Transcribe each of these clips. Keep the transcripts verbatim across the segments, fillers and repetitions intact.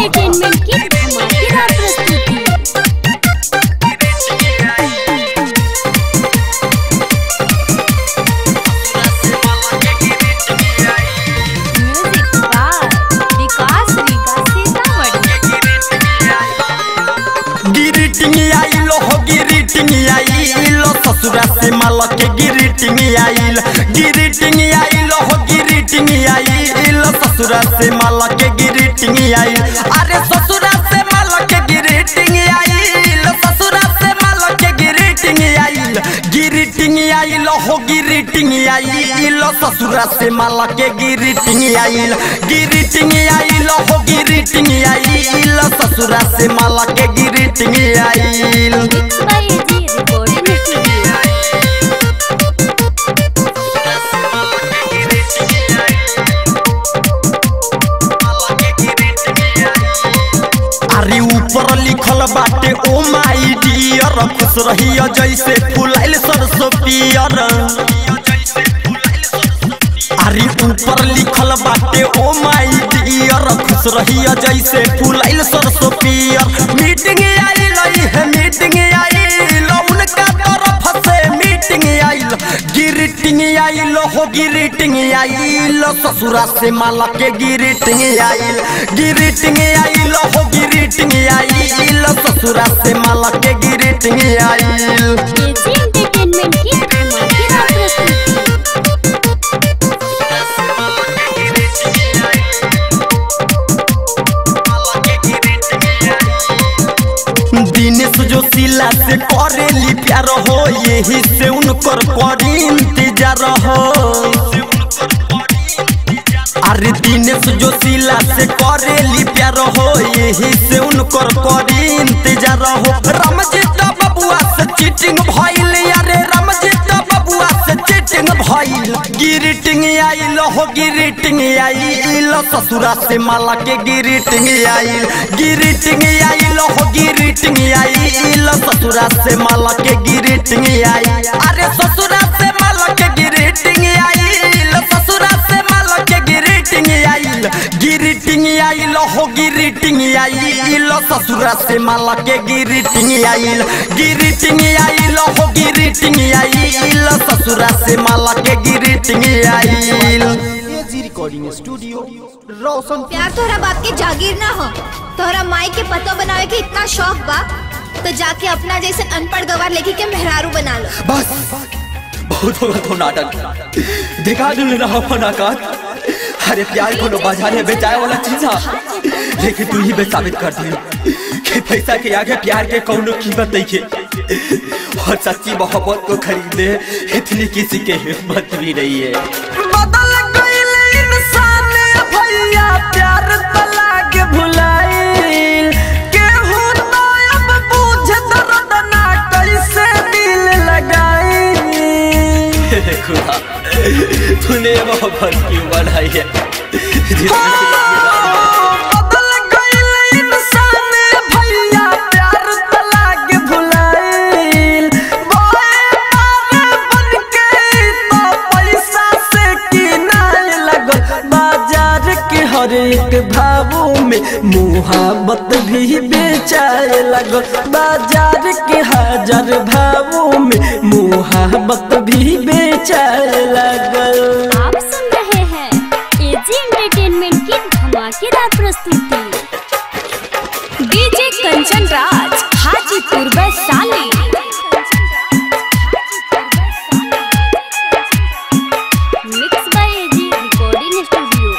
Entertainment की धमाकेदार प्रस्तुति। म्यूजिक बाय विकास रीगा सीतामढ़ी। गिरिटिंग आइलो हो गिरिटिंग आइलो ससुरा से माला के गिरिटिंग आइल गिरिटिंग आइलो हो गिरिटिंग आइलो ससुरा से माला के गिरिटिंग आइल अरे ससुरा से माला के गिरिटिंग आइल ससुरा से माला के गिरिटिंग आइल गिरिटिंग आइलो हो गिरिटिंग आइलो ससुरा से माला के गिरिटिंग आइल गिरिटिंग आइलो हो गिरिटिंग आइलो ससुरा से माला के गिरिटिंग आइल। Mix by AG recording studio. अरे ऊपर लिखल बाटे ओ माई डियर खुश रहियो जैसे फुलाइल सरसों पियर। अरे ऊपर लिखल बाटे ओ माई डियर खुश रहियो जैसे फुलाइल सरसों पियर। मीटिंग आइल है मीटिंग आइल उनका तरफ से मीटिंग आइल गिरिटिंग आइल हो गिरिटिंग आइल ससुरा से माला के गिरिटिंग आइल गिरिटिंग आइल हो गिरिटिंग आइल ससुरा से माला के गिरिटिंग आइल। एजी एंटरटेनमेंट की धमाकेदार प्रस्तुति। दिनेश जो सिला से करेली प्यार हो यही से उनकर करी इंतजार हो। अरे दिनेश जो सिला से करेली प्यार हो यही से उनकर करी इंतजार हो। रामजीत बबुआ से चीटिंग भइल अरे रामजीत बबुआ से चीटिंग भइल गिरिटिंग आइल हो गिरिटिंग आइल ससुरा से माला के गिरिटिंग आइल गिरिटिंग आइल हो गिरिटिंग आइल ससुरा से माला के गिरिटिंग आइल अरे ससुरा से माला के गिरिटिंग आइल ससुरा से माला के गिरिटिंग आइल गिरिटिंग आइल हो गिरिटिंग आइल ससुरा से माला के गिरिटिंग आइल गिरिटिंग आइल हो गिरिटिंग आइल ससुरा से माला के गिरिटिंग आइल। AG recording studio Roshan. प्यार तोहरा बाप के जागीर ना हो तोहरा माई के पतो बनावे के इतना शौक बा तो जाके अपना जैसे अनपढ़ गवार लेके के मेहरारू बना लो। बस बहुत होगा तो नाटक दिखा दे रहा फनाकार। अरे प्यार को बाजार में बेचाए वाला चीज है लेकिन तू ही बे साबित कर दी कि पैसा के आगे प्यार के कौनो कीमत नहीं है और सच्ची मोहब्बत को खरीदे इतनी किसी के हिम्मत भी नहीं है। बदल गइल इंसान भैया प्यार तला के भुलाइल केहू तो अब बुझ दर्द ना कैसे दिल लगाई। खुदा तूने मोहब्बत क्यों बनाई है। बदल गइल इंसान भैया प्यार तला के भुलाइल बन के तो पैसा से किनाए लगल बाजार के हर एक भावों में मुहाबत भी बेचाए लगल बाजार के हजार भावों में मुहाबत भी बेचाए लगल। आप सुन रहे हैं एजी एंटरटेनमेंट की धमाकेदार प्रस्तुति। DJ Kanchan Raj Hajipur Vaishali. Mix by AG recording studio.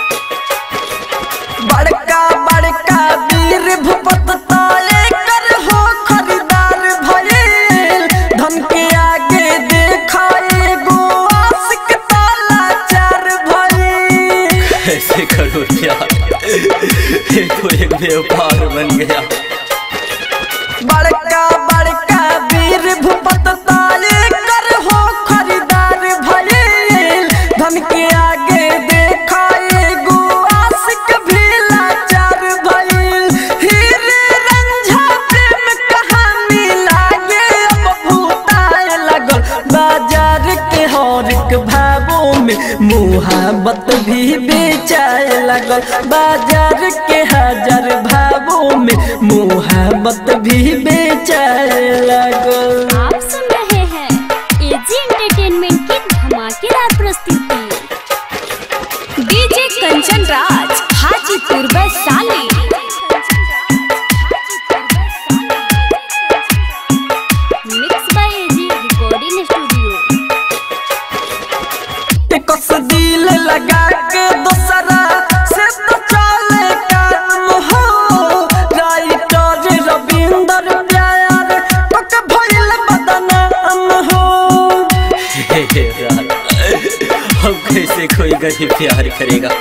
बड़का बड़का वीर भूपत ताले कर हो खरीदार भइल धन के आगे देखाए गो आशिक ताला चार भइल। ऐसे करो क्या एक तो एक व्यापार बन गया। बड़का बड़का वीर भूपत ताले कर हो खरीदार भइल धन के आगे देखाए गो आशिक भी लाचार भइल। हीरे रंझा प्रेम कहानी लागे अब भूताए लगल बाजार के हर एक भावों में मुहाबत भी बेचाए लगल बाजार के हजार मोहब्बत भी बेचाए लगल। आप सुन रहे हैं एजी एंटरटेनमेंट की धमाकेदार प्रस्तुति। DJ Kanchan Raj Hajipur Vaishali. Mix by AG recording studio. कस दिल लगा के दूसरा से तो चले काम हो। राइटर रविंदर प्यार पक भइल बदनाम हो। हम कैसे कोई गरीब प्यार करेगा।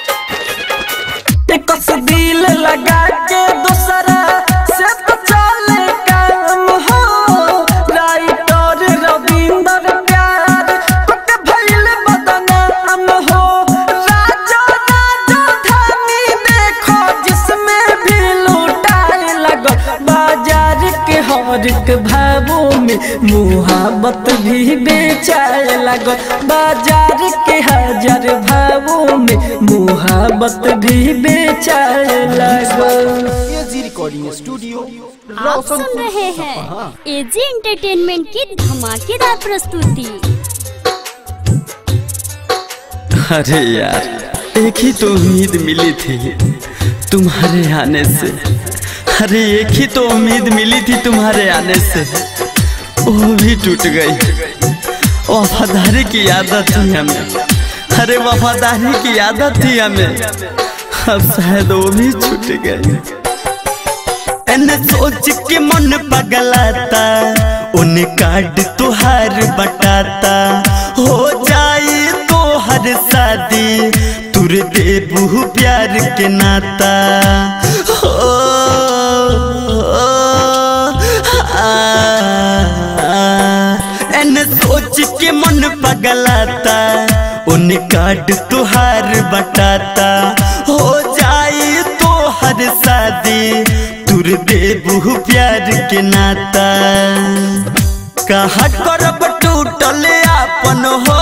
कस दिल लगा के दूसरा से तो चले काम हो। राइटर रविंदर प्यार पक भइल बदनाम हो। राजा राजा धानी देखो जिसमें भी लूटाए लगो। बाजार के हर एक भावों में मोहब्बत भी बेचाए लगो। बाजार के हजार भावों में मोहब्बत भी बेचाए लगो। एजी रिकॉर्डिंग स्टूडियो आप सुन रहे हैं एजी एंटरटेनमेंट की धमाकेदार प्रस्तुति। अरे यार एक ही तो उम्मीद मिली थी तुम्हारे आने से। अरे एक ही तो उम्मीद मिली थी तुम्हारे आने से, वो भी टूट गई। वफादारी की आदत थी हमें, अरे वफादारी की आदत थी हमें, अब शायद वो भी छूट गई। एने सोच के मन पगलाता, उन कार्ड तुहार बटाता। हो जाए तो हर शादी तुर देबू प्यार के नाता। हो एने सोच के मन पगलाता, उन कार्ड तुहार बटाता। हो जाए तो हर शादी तुर देबू प्यार के नाता। कहा करब टूटल आपन हो,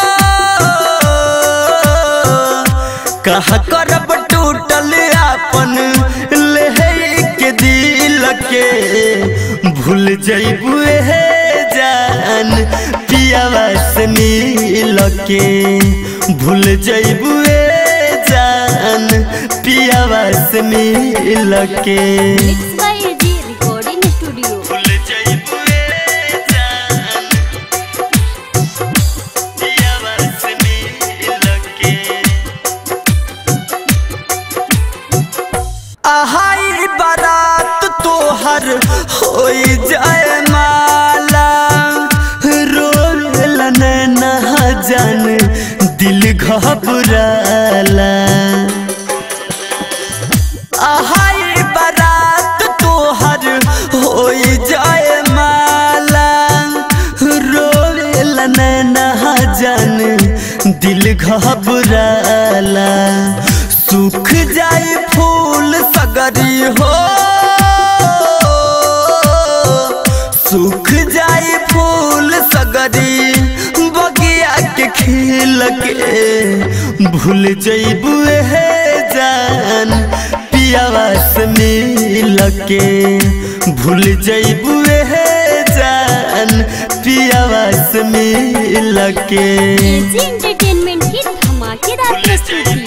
कहा करब टूटल आपन ले के दिल के। भूल जइबू हे जान पियावा से मिल के। भूल जइबू जान पियावा से मिल के। Mix by AG recording studio. भूल जइबू जान पियावा से मिल के। आहाई बारात तोहर होई जाए माला। रोल ना जान दिल घबराला। आहाई बारात तोहर होई जाए माला। रोल ना जान दिल घबराला। सूख जाए फूल सगरी हो, सूख जाए फूल सगरी बगिया के खिल के। भूल जइबू हे जान पियावा से मिल के। भूल जइबू हे जान पियावा से मिल के। एजी एंटरटेनमेंट की धमाकेदार प्रस्तुति।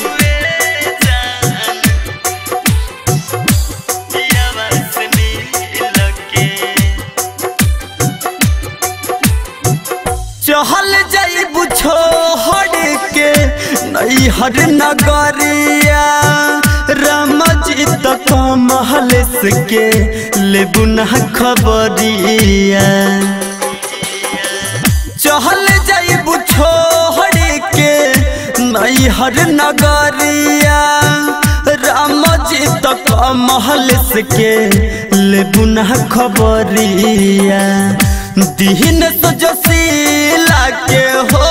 चहल जइबू छोड़ के नैहर नगरिया। रामजी तक महल के लेबू न खबरिया। चहल जइबू छोड़ के नैहर नगरिया। रामजी तक महल के लेबू न खबरिया। दीन सजसीला के हो,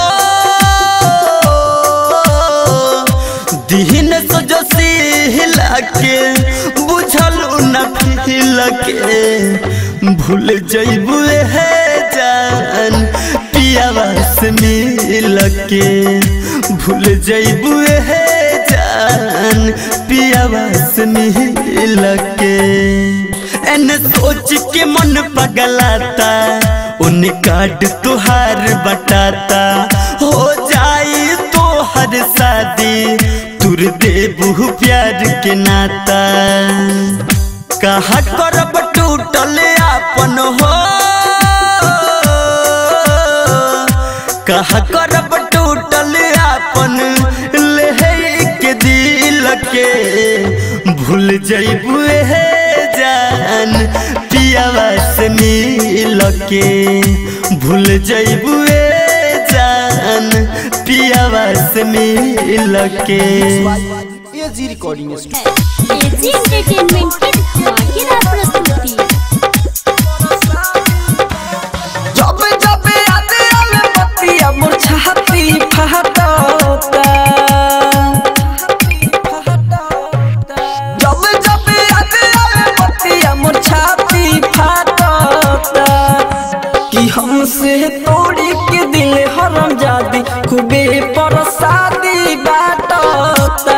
दीन सजसीला के बुझलू न फिल के। भूल जइबू हे जान पियावा से मिल के। भूल जइबू हे जान जान पियावा से मिल के। एन सोच के मन पगलाता उन कार्ड तुहार बटाता हो जाई तो हर शादी तुर देबू प्यार के नाता। कहा करब टूटल आपन हो कहा करब टूटल आपन ले के दिल के भूल जइबू हे जान पियावा से मिल के भूल जइबू जान पियावा से मिल के। एजी रिकॉर्डिंग एजी एंटरटेनमेंट की धमाकेदार प्रस्तुति। जब जब याद आवे बतिया मोर छाती फहटता जब जब याद आवे बतिया मोर छाती फहटता कि हमसे तोड़ी के दिल हरम जादी खूबे परसादी बाटता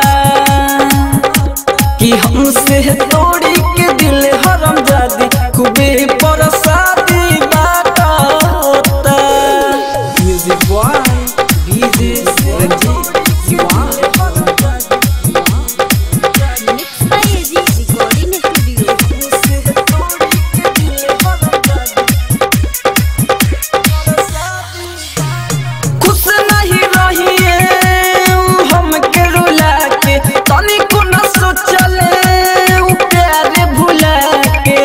कि हमसे तोड़ी के दिल हरम जादी खूबे परसादी बाटता। Music boy DJ Ranjeet Diwan mix by AG recording studio. खुश नहीं रहिए हम के रुला के तनी को न सोचले उ प्यार भुला के।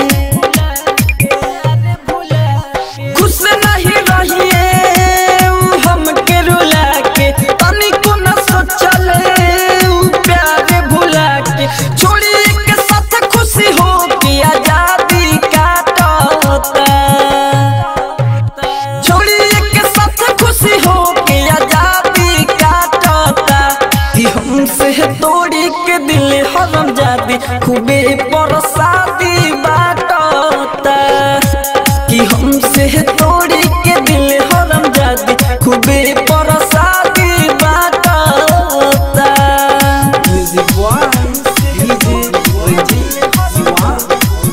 खुश नहीं रहिए हम के रुला के तनी को न सोचले उ प्यार भुला के। छोड़ी के साथ खुशी हो के आजादी काटता छोड़ी के साथ खुशी हो के आजादी काटता कि हमसे तोड़ी के दिल हरम जादी खूबे परसादी बाटता कि हमसे तोड़ी के दिल हरम जादी खूबे परसादी बाटता। Music boy DJ Ranjeet Diwan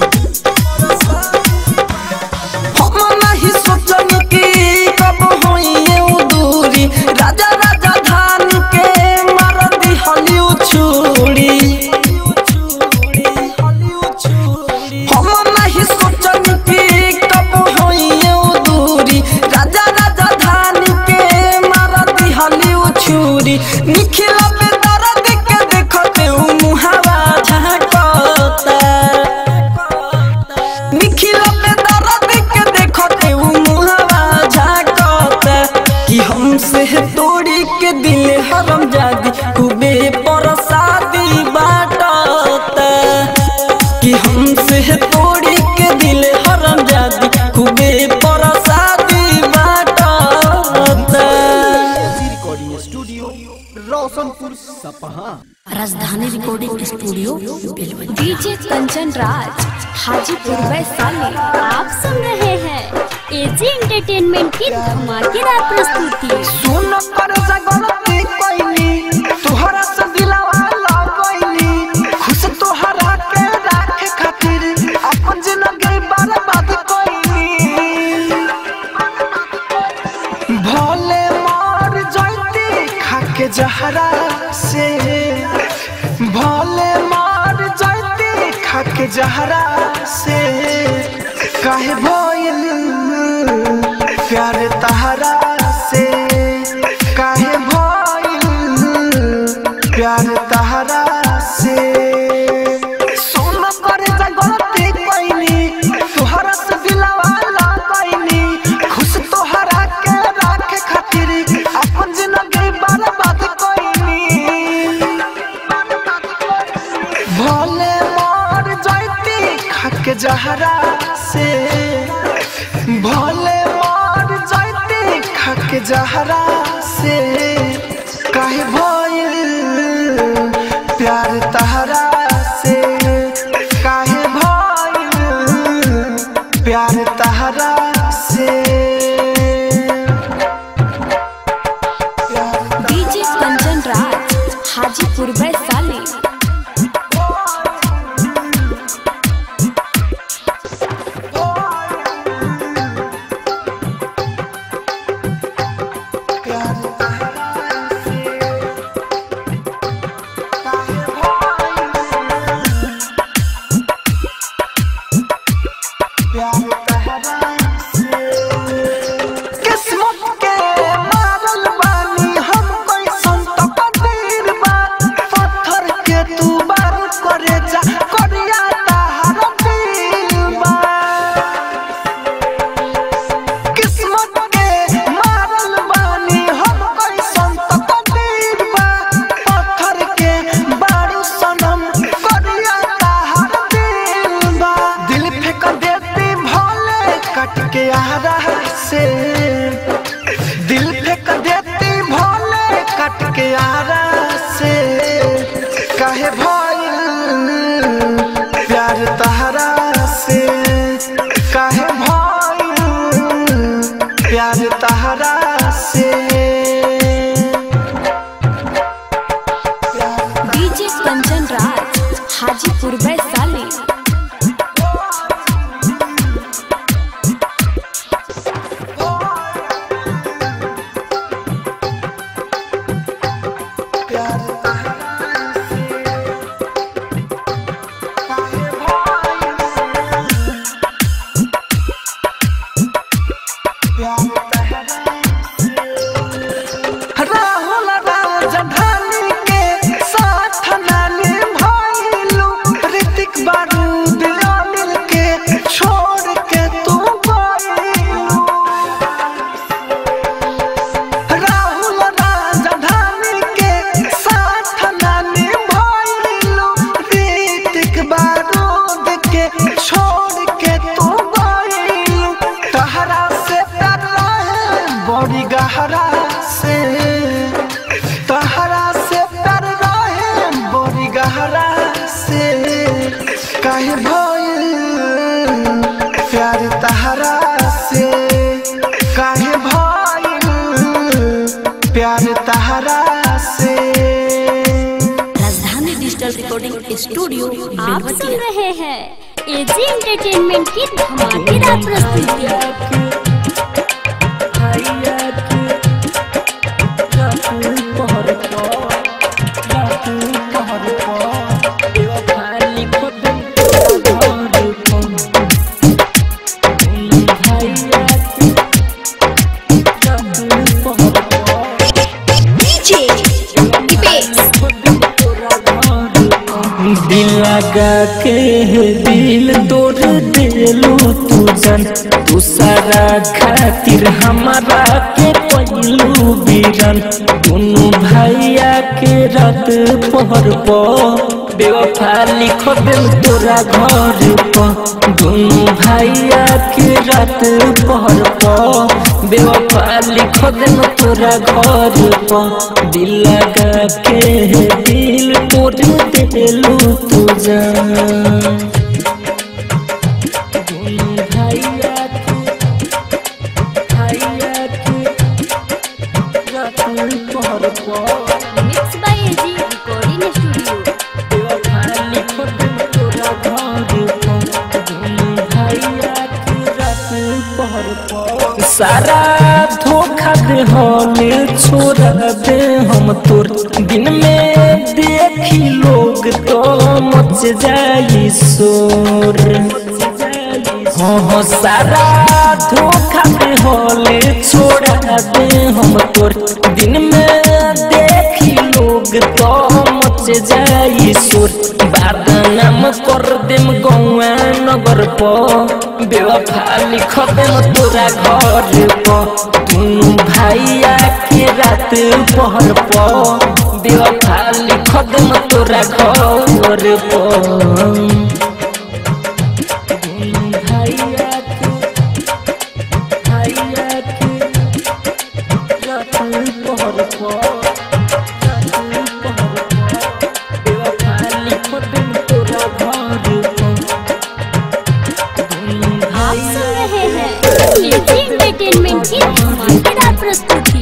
हम नहीं सोचनी कि कब होई ये दूरी राजा राजा धान के मार दी हलियो छुरी। हम नहीं सोचनी कि कब होई ये दूरी राजा राजा धान के मार दी हलियो छुरी। निखिल पे दर्द के देखते उ मुहावा झांकता निखिल पे दर्द के देखते उ मुहावा झांकता कि हमसे तोड़ी के दिल हरम जादी खूबे परसादी बाटता कि हमसे तोड़ी के दिल हरम जादी खूबे परसादी बाटता। AG recording studio Roshanpur Sapaha. Rajdhani recording studio Belwanti. DJ Kanchan Raj Hajipur Vaishali. आप सुन रहे हैं एजी एंटरटेनमेंट की धमाकेदार प्रस्तुति। सुन पर जगलती कोइनी तोहरा से दिलवा लगइनी खुश तोहरा के राखे खातिर अपन जिंदगी बर्बाद कोइनी। भोले मर जइती खाके जहरा से भोले मर जइती खाके जहरा से काहे भइल प्यार तहरा से काहे भइल प्यार तहरा से। सोन कर जगती कोइनी तोहरा से दिलवा लगइनी खुश तोहरा के राखे खातिर अपन जिंदगी बर्बाद कोइनी। भोले मर जइती खाके जहरा से भोले मर जइती खाके जहरा से काहे भइल प्यार तहरा से काहे भइल प्यार तहरा से। डीजे कंचन राज हाजीपुर वैशाली। बारूद अनिल के छोड़ के तू गइलू राहुल राजधानी के साथ ना निभाइलू ऋतिक बारूद के छोड़ के तू गइलू तहरा से प्यार रहे बड़ी गहरा से तहरा से प्यार रहे बड़ी गहरा से काहे भइल प्यार तहरा से काहे भइल प्यार तहरा से राजधानी डिजिटल रिकॉर्डिंग स्टूडियो आप बेलवतिया। सुन रहे हैं एजी एंटरटेनमेंट की धमाकेदार प्रस्तुति। दिल लगा के दिल तोड़ देलू तू जन तू सारा खातिर हमारा के पहलू बीरन दोनों भैया के रात पहर पो बेवफा लिख दिल तोरा घर पर दोनों भैया के रात पहर पो बेवफा लिख दिल तोरा घर पर दिल लगा के दिल तोड़ देलू तू जान दोनों भैया के भैया के रात पहर पो mix by AG recording studio. बेवफा लिख दिल तोरा घर पर दोनों भैया के रात पहर पो सारा धोखा दे होले छोड़ा दे हम तोर दिन में देखी लोग तो मच जाई शोर हाँ हाँ सारा धोखा दे होले छोड़ा दे हम तोर दिन में देखी लोग तो मच जाई शोर बदनाम कर देम गौआ नगर पो बेवफा लिख देम तोरा घर पो दोनों भैया के रात पहर पो बेवफा लिख देम तोरा घर पो दोनों भैया के भैया के रात पहर पो रात पहर पो बेवफा लिख देम तोरा घर पो आप सुन रहे हैं एजी एंटरटेनमेंट की धमाकेदार प्रस्तुति।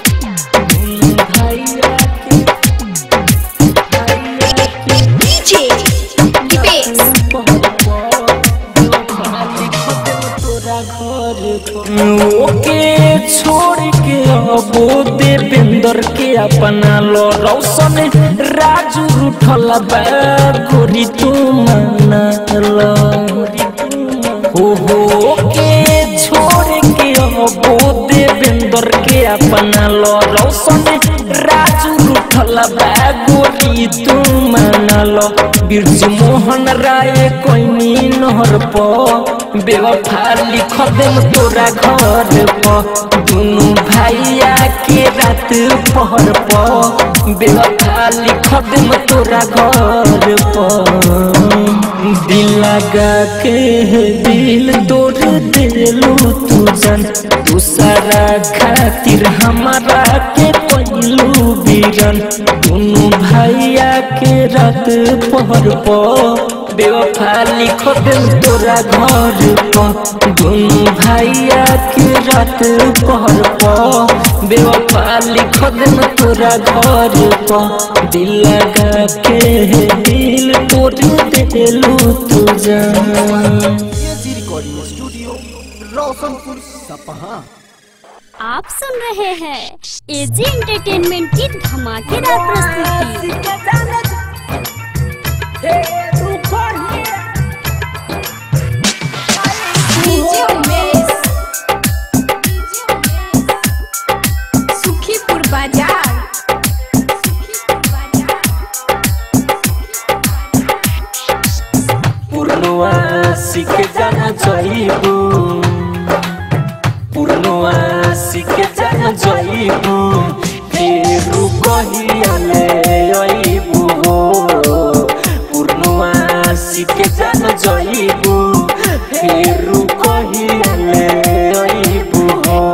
ओके छोड़ के अबो देवेंद्र के अपना लो रौशन राजू उठल बा गोरी तू माना लो हो हो के छोड़ के अबो देवेंद्र के अपना लो रौशन राजू उठल बा गोरी तू माना लो बिरजू मोहन राय कोइनी नहर पो बेवफा लिख देम तोरा घर पर दोनों भैया के रात पहर पर बेवफा लिख देम तोरा घर पर दिल लगा के दिल तोड़ देलू तू जन तू सारा खातिर हमारा के पहलू बीरन दोनों भैया के रात पहर पर बेवफा लिख दिल तोरा घर पर दोनों भैया के रात पहर पर बेवफा लिख दिल तोरा घर पर दिल लगा के दिल तोड़ देलू तू जान। एजी रिकॉर्डिंग स्टूडियो रोशनपुर सपहा। आप सुन रहे हैं एजी एंटरटेनमेंट की धमाकेदार प्रस्तुति। सुखीपुर बाजार पूर्णवा सीख जाना जाइबू पूर्णवा सीख जाना जाइबू फेरू कहियाले आइबू पूर्णवा सीख जाना जाइबू फेरू कहियाले आइबू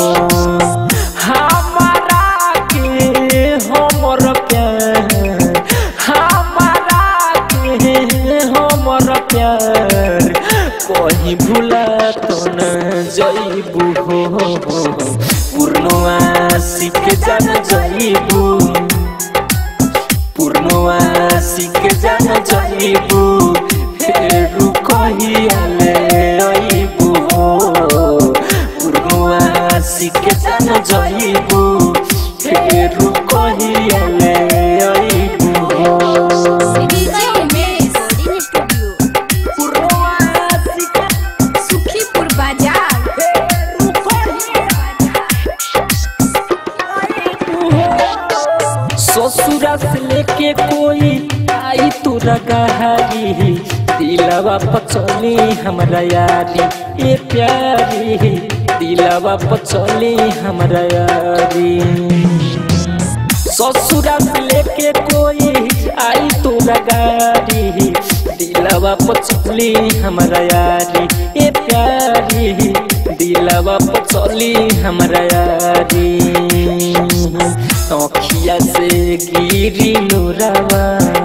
हमारा के हमर प्यार हमारा के हमर प्यार कहीं भूला तो न जाइबू हो पूर्णवा सीख जाना जाइबू पूर्णवा सीख जाना जाइबू फेरू कहियाले आइबू पूर्णवा सीख जाना जाइबू फेरू कहियाले आइबू सुखीपुर बाजार ससुरा से लेके कोई आई तोरा गहारी दिलवा पचली हमरा यारी ए प्यारी दिलवा पचली हमरा यारी ससुरा से लेके कोई आई तोरा गारी दिलवा पचली हमरा यारी ए प्यारी दिलवा पचली हमरा यारी अखिया से गिरी लोरावा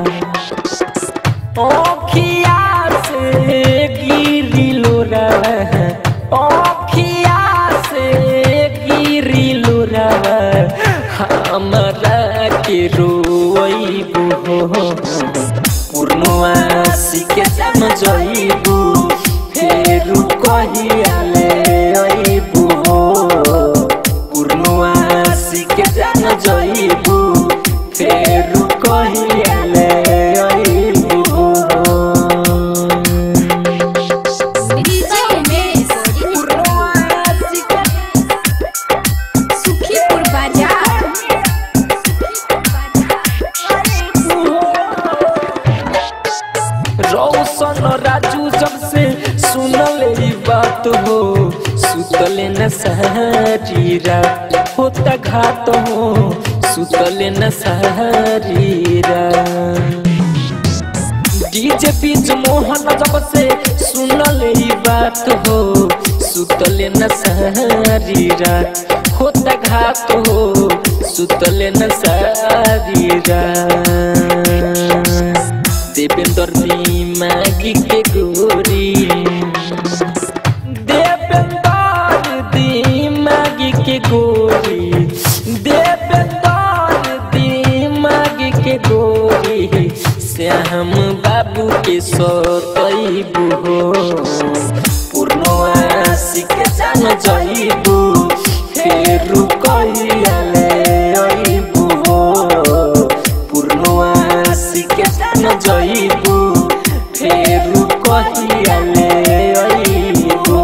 अखिया से गिरी लोरावा अखिया से गिरी लोरावा हमरा के रोइबू पूर्णवा सीख जाना जाइबू फेरू कहियाले आइबू पूर्णवा सीख जाना जाइबू फेरू कहियाले आइबू सुखीपुर बाजार रौशन राजू जब से सुनल ई बात हो सुतले न सहरी रात होता घात हो सुतले न सहरी रात डीजे बीच मोहन जब से सुनल ई बात हो सुतले न सहरी रात होता घात हो सुतले न सहरी रात देवेंद्र दिमागी के गोरी देवेंद्र दिमागी के गोरी देवेंद्र दिमागी के गोरी श्याम बाबू के सतैबू पूर्णवा सीख जाना जाइबू फेरू कहियाले आइबू पूर्णवा सीख जाना जाइबू फेरू कहियाले आइबू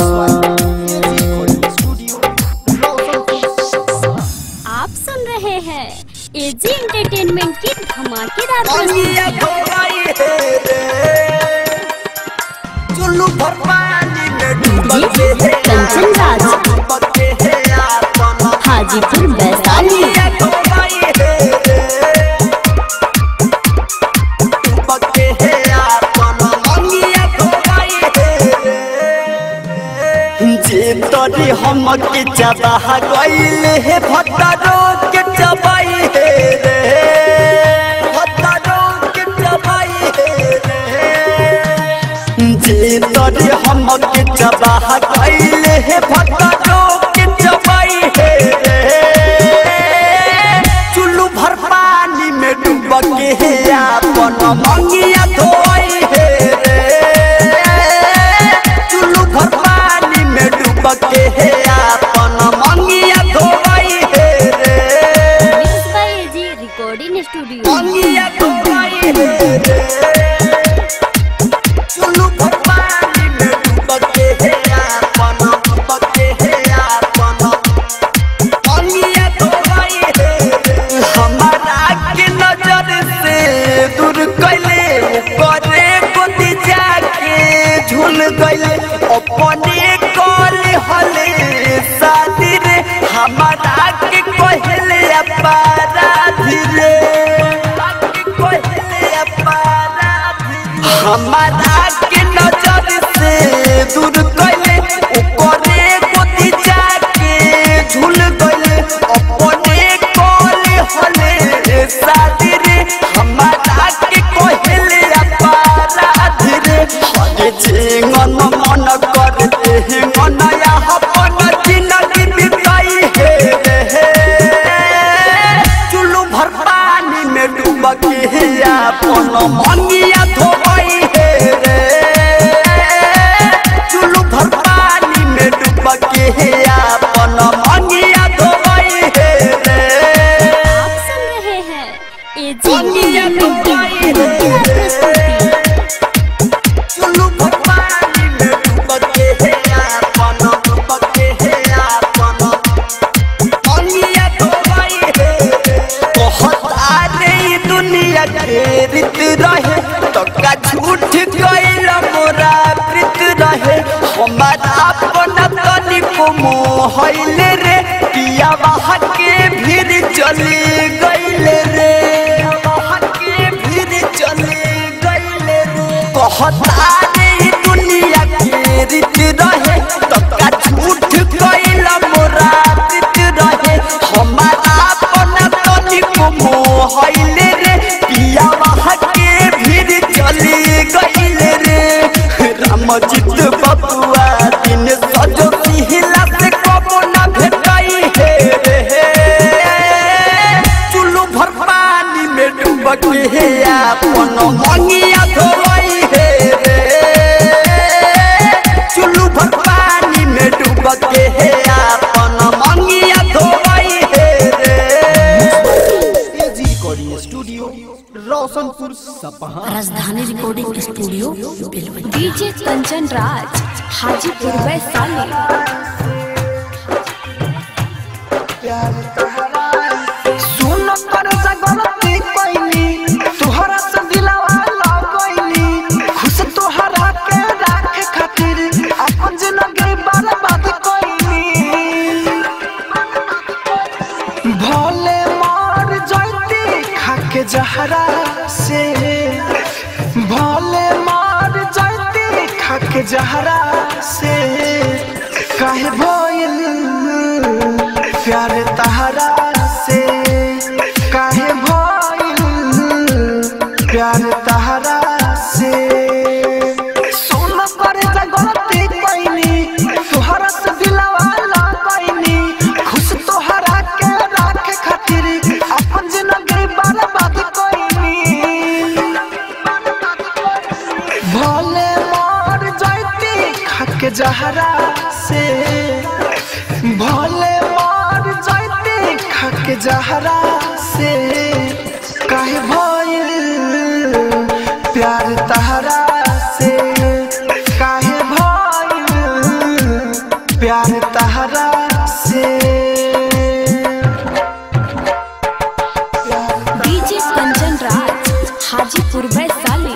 आप सुन रहे हैं एजी एंटरटेनमेंट की धमाकेदार प्रस्तुति डीजे कंचन राज हाजीपुर वैशाली जे तोरी हम के चबाह गइले हे भट्टारो के चबाई हे रे भट्टारो के चबाई हे रे जे तोरी हम के चबाह गइले हे भट्टारो के चबाई हे रे चुल्लू भर पानी में डूब के हे अपन मंगिया धोई हे रे चुल्लू भर पानी में डूब के हे अपन मंगिया धोई हे रे mix by AG recording studio मंगिया धोई हे रे चुल्लू भर पानी में डूब के हे अपन डूब के हे अपन मंगिया धोई हे रे हमारा के नजर से दूर कैले अपने कल हले शादी रे हमारा के कहले अपराधी रे कहले अपराधी हमारा के नजर से दूर कइले ओकरे गोदी जाके झूल गइले अपने कल हले शादी रे हमारा के कहले अपराधी रे हरे जीवन मन करते हैं मनया अपन जिंदगी बिताई है रे चुल्लू भर पानी में डूब के अपन मंगिया धोई है रे चुल्लू भर पानी में डूब के अपन मंगिया धोई है रे आप सुन रहे हैं एजी एंटरटेनमेंट की धमाकेदार प्रस्तुति। झूठ गइल मोरा प्रीत रहे हमारा अपना तनिको मोहइल रे पिया बाहर के भीड़ चली गइल रे बाहर के भीड़ चली गइल रे कहता रे दुनिया के रीत रहे तका झूठ गइल मोरा प्रीत रहे हमारा अपना तनिको मोहइल रे पिया बाहर के भीड़ चली गइल रे रामजीत बबुआ दिन सजो सिहिला से कबो ना भेटाई है रे चुल्लू भर पानी में डूब के अपन मंगिया धोई है रे चुल्लू भर पानी में डूब के अपन मंगिया धोई है रे AG recording studio Roshanpur Sapaha. Rajdhani recording studio Belwati. DJ Kanchan Raj Hajipur Vaishali. सुन कर जगलती कोइनी तोहरा से दिलवा लगइनी खुश तोहरा के राखे खातिर अपन जिंदगी बर्बाद कोइनी भोले मार जाती खाके जहरा से भोले मार जाती खाके जहरा से काहे भइल प्यार तहरा से काहे भइल प्यार तहरा से सोना पर जगलती कोइनी तोहरा से दिलवा लगइनी खुश तोहरा के राखे खातिर अपन जिंदगी बर्बाद कोइनी भोले मार जाती खाके जहरा से भोले मार जाती खाके जहरा से काहे भइल प्यार तहरा से काहे भइल प्यार तहरा से डीजे कंचन राज हाजीपुर वैशाली।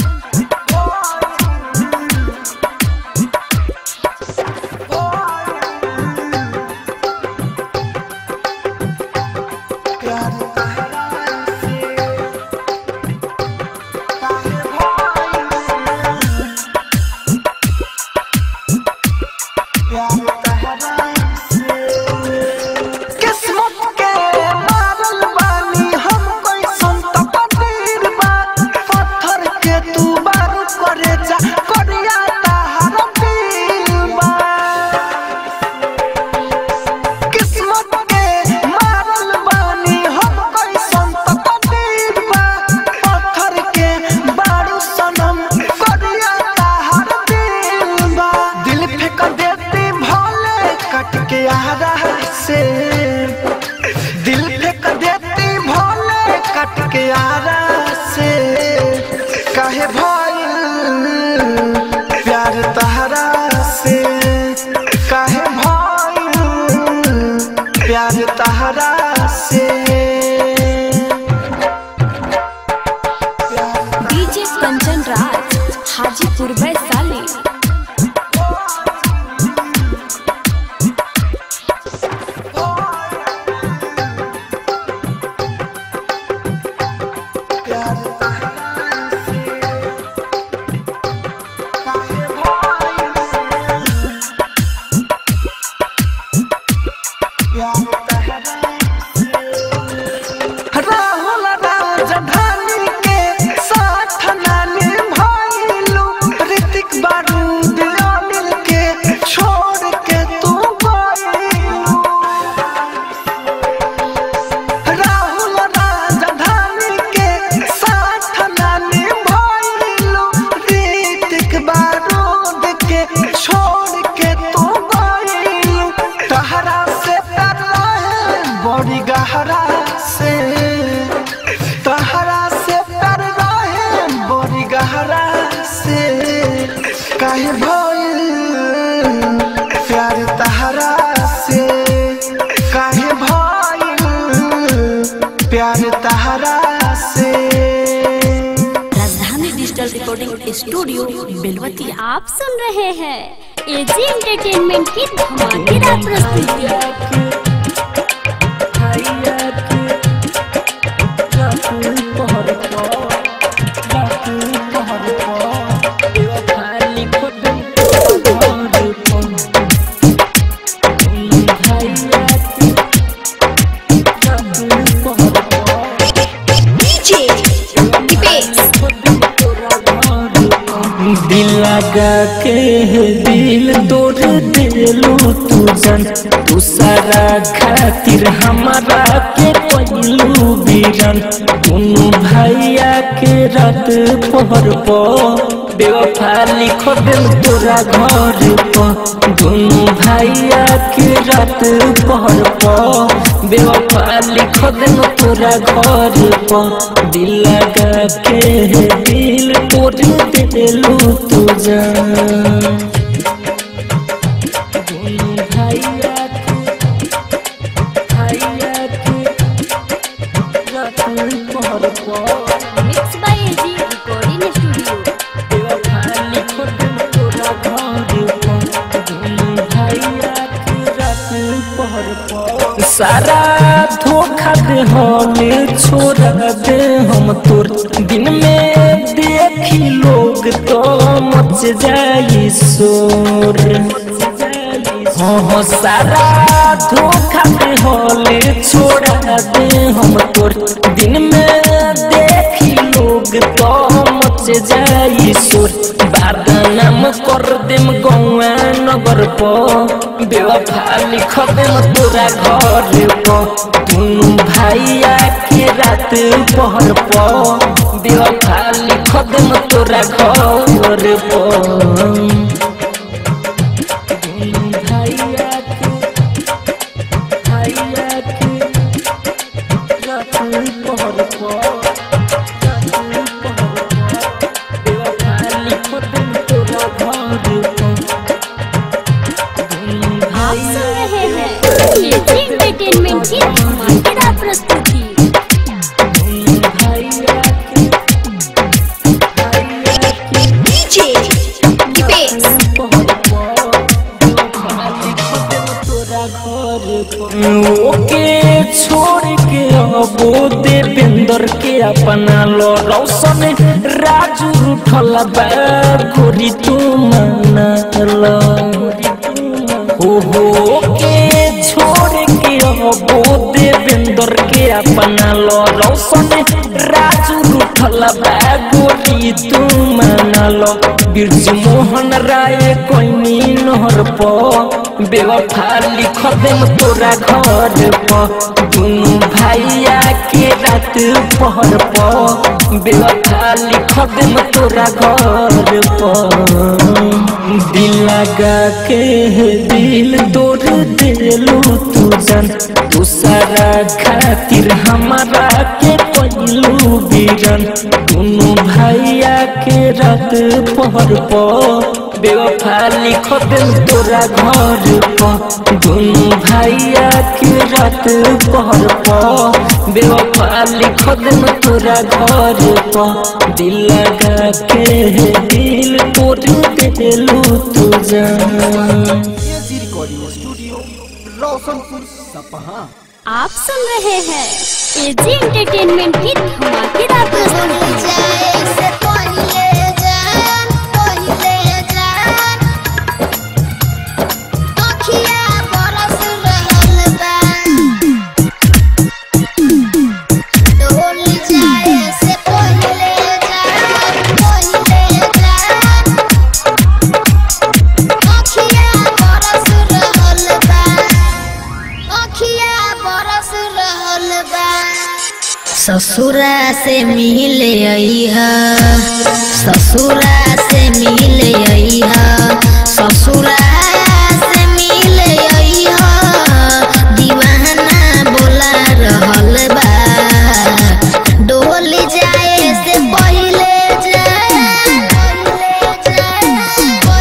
किस्मत के मारल बानी हम कोई संत पतीर बा पत्थर के तू बारू करे जा करिया ताहर दिल बा किस्मत के मारल बानी हम कोई संत पतीर बा पत्थर के बारू सनम करिया ताहर दिल बा दिल फेंक देती भोले कट के आहरा से दिल फेंक देती भोले कट के आरा से काहे भइल प्यार तहरा से काहे भइल प्यार तहरा से डीजे कंचन राज हाजीपुर वैशाली। काहे भइल प्यार तहरा से, काहे भइल प्यार तहरा से। राजधानी डिजिटल रिकॉर्डिंग स्टूडियो बेलवतिया। आप सुन रहे हैं एजी एंटरटेनमेंट की धमाकेदार प्रस्तुति। दिल लगा के दिल तोड़ देलू तू जन, तू सारा खातिर हमारा के पहलू बीरन। दोनों भैया के रात पहर पो बेवफा लिख दिल तोरा घर पर। दोनों भैया के रात पहर पो बेवफा लिख दिल तोरा घर पर। दिल लगा के दिल तोड़ देलू तू जान। दोनों भैया के भैया के रात पहर पो mix by AG recording studio. बेवफा लिख दिल तोरा घर पर। दोनों भैया के रात पहर पो सारा धोखा दे हमें छोड़ा दे हम तोर। दिन में देखी लोग तो मच जाई शोर। हाँ हाँ सारा धोखा दे होले छोड़ा दे हम तोर। दिन में देखी लोग तो मच जाई शोर। बदनाम कर देम गौआ नगर पो बेवफा लिख देम तोरा घर पो। दोनों भैया के रात पहर पो बेवफा लिख देम तोरा घर पो। दोनों भैया के भैया के रात पहर पो बेवफा लिख देम तोरा घर पो। आप सुन रहे हैं एजी एंटरटेनमेंट की धमाकेदार प्रस्तुति। ओके छोड़ के अबो देवेंद्र के अपना लो। रौशन राजू उठल बा गोरी तू मानल। ओहो के छोड़ के अबो देवेंद्र के अपना लो। रौशन राजू उठल बा गोरी तू मानल। बिरजू मोहन राय कोई नहर पो बेवफा लिख देम तोरा घर पर। दोनों भैया के रात पहर पो बेवफा लिख देम तोरा घर पर। दिल लगा के दिल तोड़ देलू तू जन, तू सारा खातिर हमारा के पहलू बीरन। दोनों भैया के रात पहर पो बेवफा लिख दिल तोरा घर पर। दोनों भैया के रात पहर पो बेवफा लिख दिल तोरा घर पर। दिल लगा के दिल तोड़ देलू तू जान। एजी रिकॉर्डिंग स्टूडियो रोशनपुर सपहा। आप सुन रहे हैं एजी एंटरटेनमेंट की धमाकेदार प्रस्तुति। ससुरा से मिले अइहा, ससुरा से मिले अइहा, ससुरा से मिले अइहा। दीवाना बोला रहल बा डोल जाए से पहिले जा,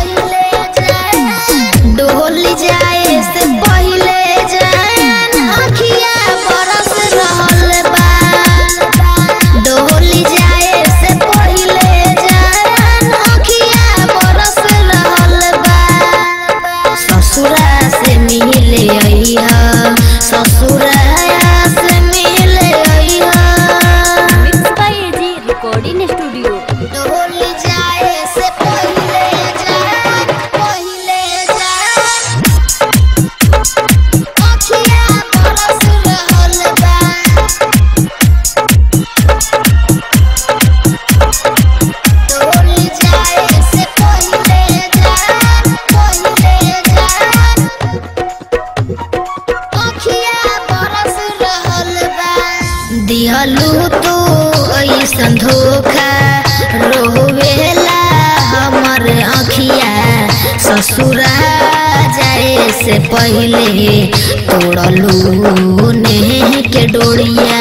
आँखिया ससुरा जाए से पहले तोड़लू नेह के डोरिया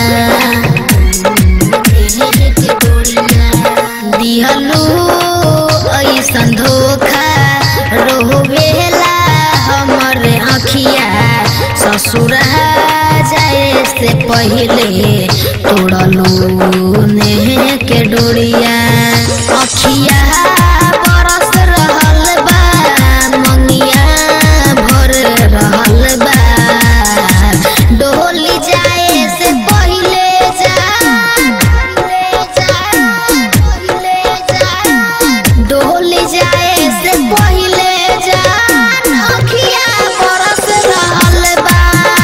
दिहलू ऐसन धोखा रोवेला हमर आँखिया ससुरा जाए से पहले तोड़लू नेह के डोरिया अखिया बरस रहल बा मंगिया भर रहल बा डोली जाए से पहले जा डोली जाए से पहले जा अखिया बरस रहल बा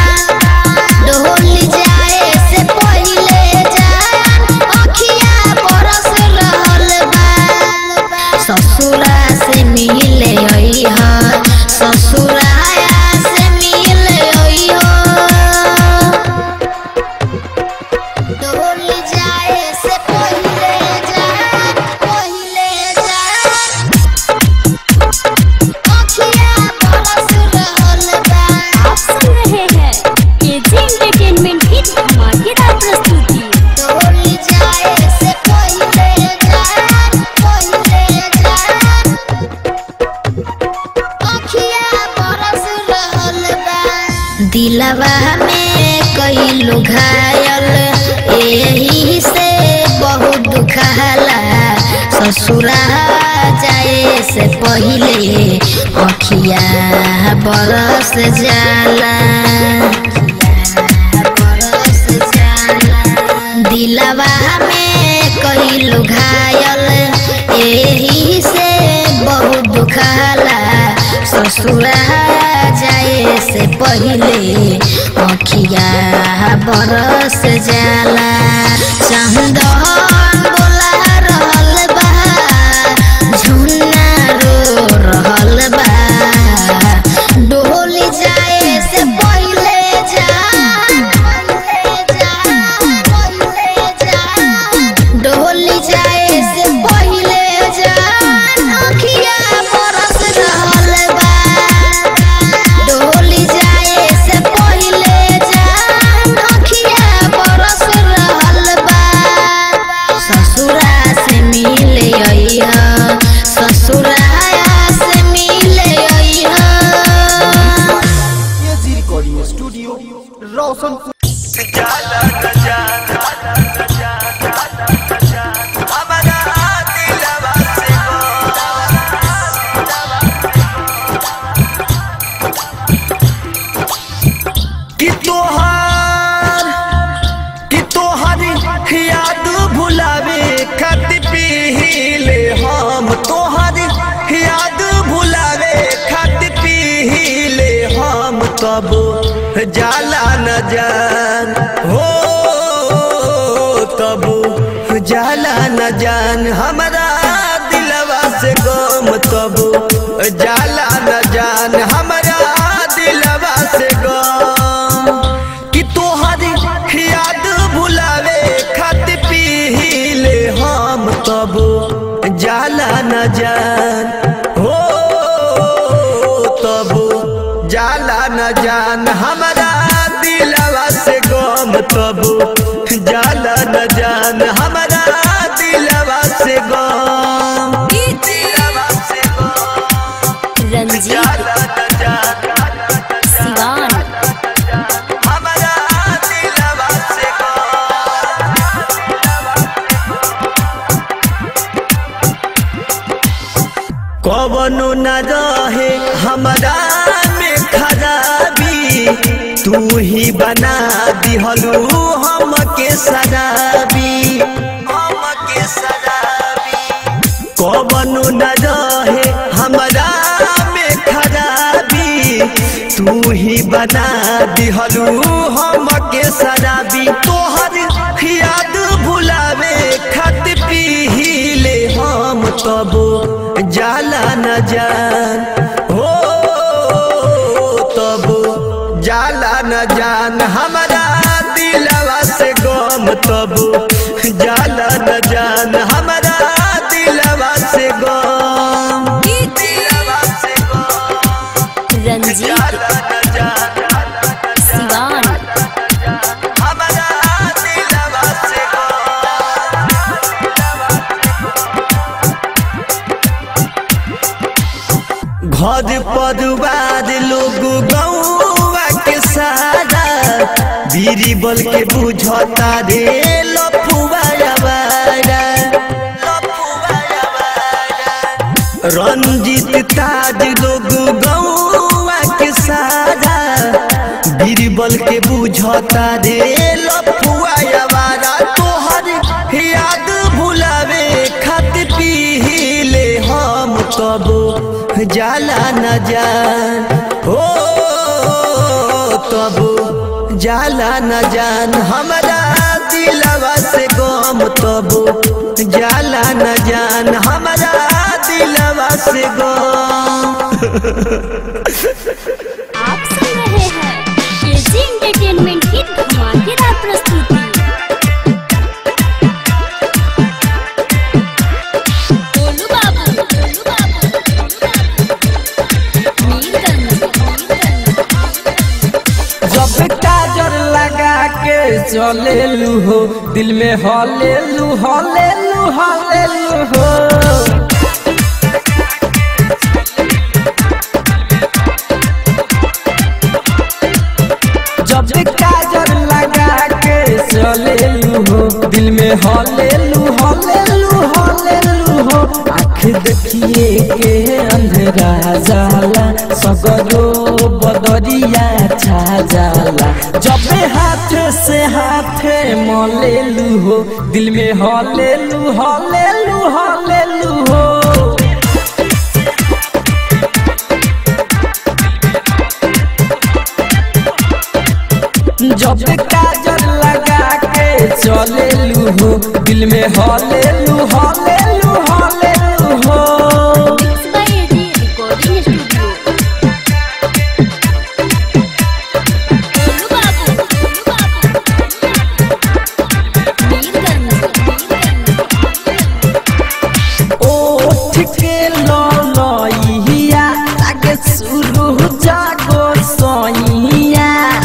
डोली जाए से पहले जा अखिया बरस रहल बा ससुरा से मिले अइहा ससुरा से मिले अइहा डोली जाए से पहले जा पहले जा अखिया बरस रहल बा आप सुन रहे हैं एजी एंटरटेनमेंट की धमाकेदार प्रस्तुति। डोली जाए से पहले जा पहले जा अखिया बरस रहल बा दिलवा में कई लोग घायल यही से बहुत दुखाला ससुरा जाए से पहले अखिया बरस जाला बरस जाला दिलवा में कई लोग घायल यही से बहुत दुखाला ससुरा जाए से पहले अखिया बरस जाला चंदन बोला रहल बा झुन्ना रो रहल बा डोली जाए से पहले जा डोली जाए से पहले जा अखिया बरस रहल बा डोली जाए से पहले जा अखिया बरस रहल बा ससुरा से मिले अइहा ससुरा से मिले अइहा एजी रिकॉर्डिंग स्टूडियो रोशनपुर। कि तोहार कि तोहार याद भुलावे खातिर पीले हम तोहार याद भुलावे खातिर पीले हम तब जाला न जान हो तब जाला न जान हमारा दिलवा से गम तब जाला न जान हमारा दिलवा से गम कि तोहर याद भुलावे खातिर पीले हम तब जाला न जान हो तब जाला न जान हमारा दिलवा से गम तब जाला न जान हमारा दिलवा से गम दिलवा से गम रंजीत जाला न जान सिवान हमारा दिलवा से कवनो न रहे हमारा में खराबी तू ही बना दिहलू हम के शराबी हम के शराबी कवनो न रहे हमारा में खराबी तू ही बना दिहलू हम के शराबी तोहर याद भुलावे खातिर पीले हम तब जाला न जान हो तब जाला न जान हमारा दिलवा से गम तब जाला न जान हमारा दिलवा से गम घर परिवार लोग गौवा के सारा बीरी बल के बुझता रे लफुआ आवारा रंजीत ताज लोग गौवा के सारा बीरबल के बुझता रे लफुआ आवारा तोहर याद भुलावे खातिर पीले हम तब जाला न जान हो तब जाला न जान हमारा दिलवा से गम तब जाला न जान हमारा दिलवा से गम। आप सुन रहे हैं एजी एंटरटेनमेंट की धमाकेदार प्रस्तुति। गोलू बाबू, गोलू बाबू, मीरगंज, जब काजर लगा के चले लू हो दिल में हले लू हले लू हले लू हो जब काजर लगा के चले लू हो दिल में हले लू हले लू हले लू हो आँख देखिए के अंधेरा जाला सगरो बदरिया छा जाला जब हाथ से हाथ मले लू हो दिल में हले लू हले लू हले लू हो जब काजल लगा के चले लू हो दिल में हले लू हले लू हले लू हो रिकॉर्डिंग स्टूडियो। गोलू बाबू, गोलू बाबू, मीरगंज, ओठ के ललइया आगे शुरू जागो सोइया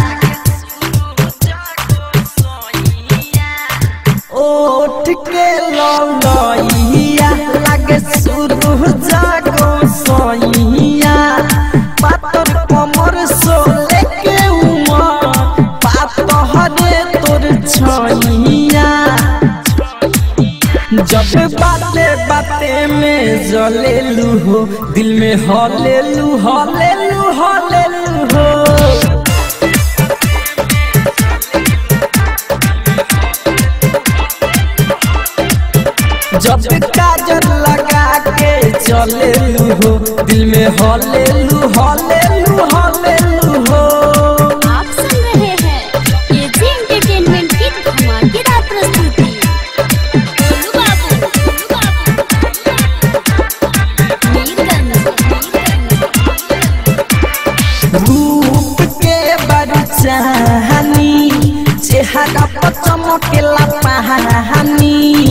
ओठ के ललइया लागे शुरू जागो सोइया पातर कमर सोले के उमर पातहरे तोर छोइया जब बाते बाते में जले लू हो दिल में हले लू हले लू हले लू हो जब काजल लगा के चले लू हो दिल में हले लू हले लू हले लू हो आप सुन रहे हैं एजी एंटरटेनमेंट की धमाकेदार प्रस्तुति। गोलू बाबू, गोलू बाबू, मीरगंज, रूप के बरचानी चेहरा पर चमकेला पहानी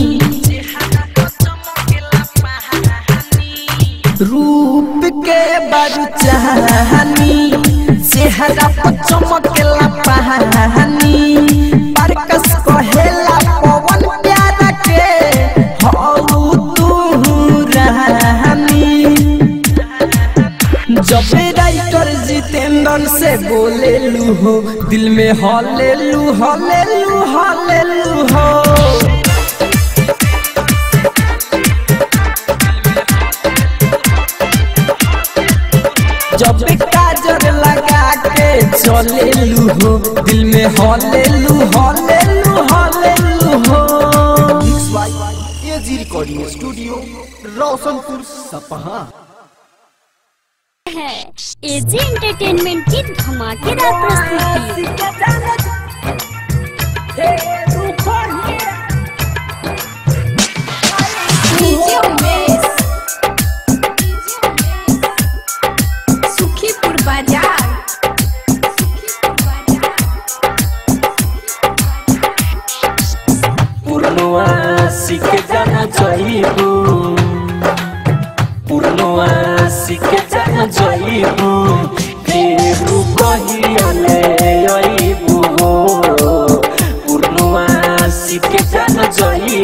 रूप के बरचानी चेहरा पर चमकेला पहानी परकस कहेला पवन प्यारा के हौ तू रानी जब राइटर जितेंद्र से बोले लू हो दिल में हले लू हले लू हले लू हो जब काजर लगा के चले लू हो दिल में हले लू हले लू हले लू हो एजी रिकॉर्डिंग स्टूडियो रोशनपुर सपहा। है एजी एंटरटेनमेंट की धमाकेदार प्रस्तुति। सुखीपुर बाजार पुरनुआ सीख जाना चाहिए पुरनुआ सीख जाना चाहिए फेरू कहियाले आइबू पुरनुआ सीख जाना चाहिए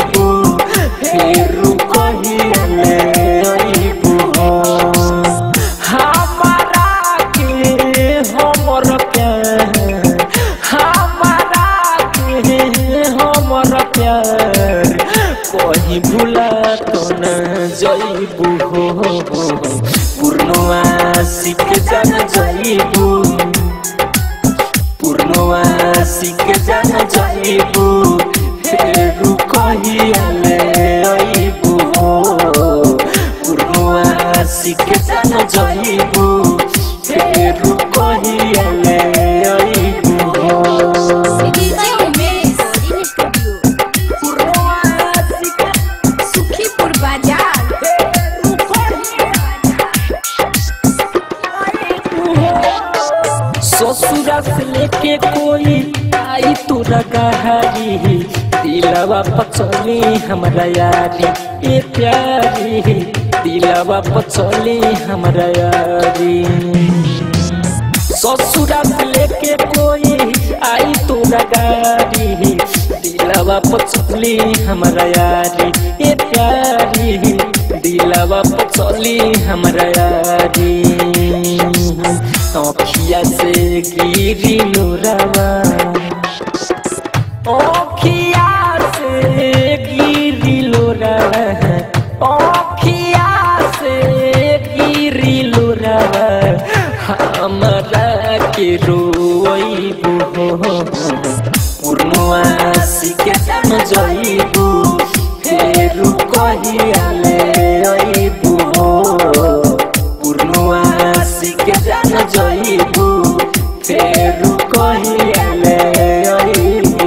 फेरू कहियाले आइबू हाँ पूर्णवासी के जान जाइबू पूर्णवासी के जान जाइबू फेरू कहियाले आइबू पूर्णवासी के जान जाइबू फेरू कहियाले आइबू सुखीपुर बाजार ससुरा से लेके कोई आई तोरा गहारी दिलवा पचली हमरा यारी ए प्यारी दिलवा पचली हमरा यारी ससुरा से लेके कोई आई तोरा गारी दिलवा पचली हमरा यारी ए प्यारी दिलवा पचली हमरा यारी अखिया से गिरी लोरावा अखिया से गिरी लोरावा अखिया से गिरी लोरावा हमरा के रोइबू पूर्णवासी के जान जाइबू फेरू कहियाले आइबू पूर्णवासी के जान जाइबू फेरू कहियाले आइबू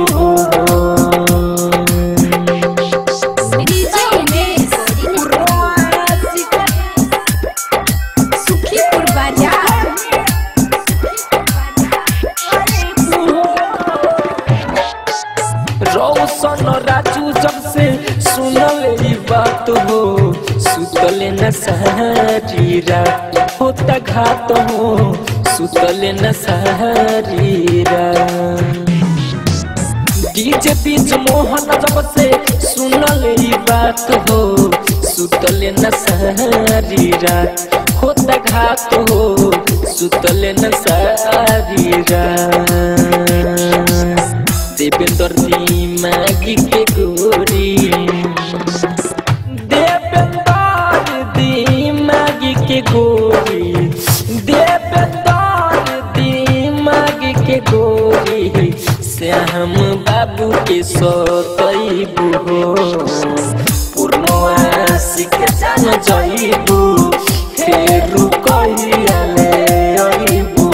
सुखीपुर बाजार रोशन राजू जब से सुनल ई बात हो सुतले न सारी रात होता घात हो सुतले न सारी रात डीजे बीच मोहन जब से सुनल ई बात हो सुतले न सारी रात होता घात हो सुतले न सारी रात देवेंद्र दिमागी के गोरी देवेंद्र दिमागी के गोरी देवेंद्र दिमागी के गोरी श्याम बाबू के सतैबू पूर्णवासी के जान जाइबू फेरू कहियाले आइबू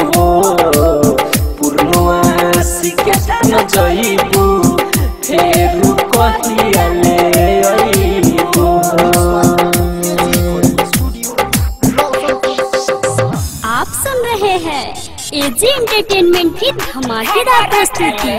पूर्णवासी के जान जाइबू फेरू कहियाले आइबू आप सुन रहे हैं एजी एंटरटेनमेंट की धमाकेदार प्रस्तुति।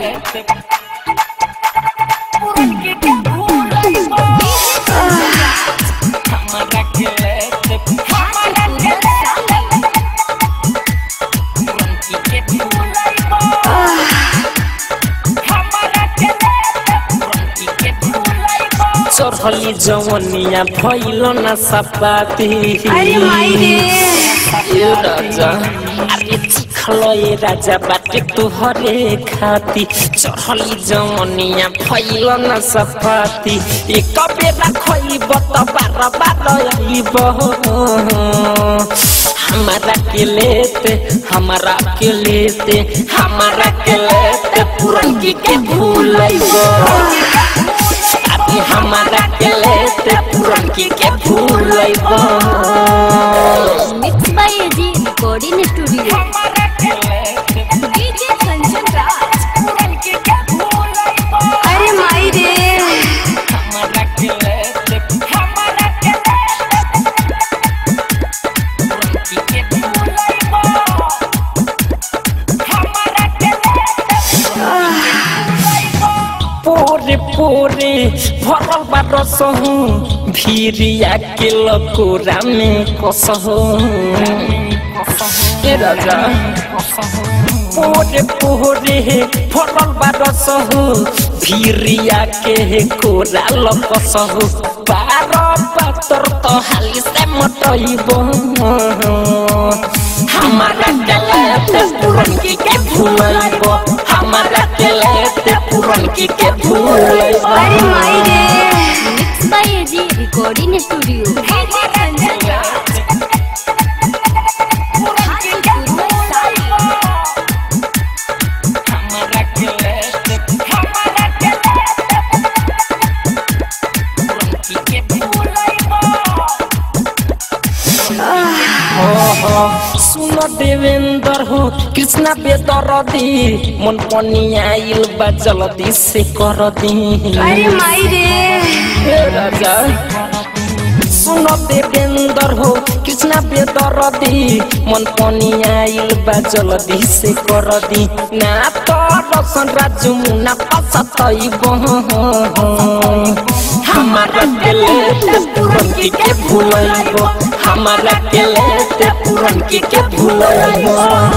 चढ़ली जवनिया भइल न सपाती अरे माई रे ए राजा अरे चिखलो ए राजा बाटे तुहरे खाती चढ़ली जवनिया भइल न सपाती एक बेरा खइब त बार बार आइब हमारा के लेते हमारा के लेते हमारा के लेते पुरनकी के भूलइब हमारा के लेते पुरनकी के भूलइब mix by AG recording studio. DJ Kanchan Raj पुरनकी के भूलइब अरे माई रे हमारा के लेते हमारा के लेते पुरनकी के भूलइब हमारा के लेते पोरे पोरे भरल बारसहु भीरिया के लकोरा में कसहु ए राजा पोरे पोरे भरल बारसहु भीरिया के कोरा लकसहु बार पातर तो हाली से मटइब हमारा के लेते पुरनकी के भूलइब हमारा के लेते पुरनकी के भूलइब अरे माई रे mix by AG recording studio. सुनो देवेंद्र हो कृष्णा बेदरदी मन पनिया आइल बा जल्दी से कर दी। अरे माई रे राजा सुनो देवेंद्र हो कृष्णा बेदरदी मन पनिया आइल बा जल्दी से कर दी। ना तो रसन राजू मुना पसतई हमारा दिल पूरन की के भूलइबो हमारा दिल पूरन की के भूलइबो।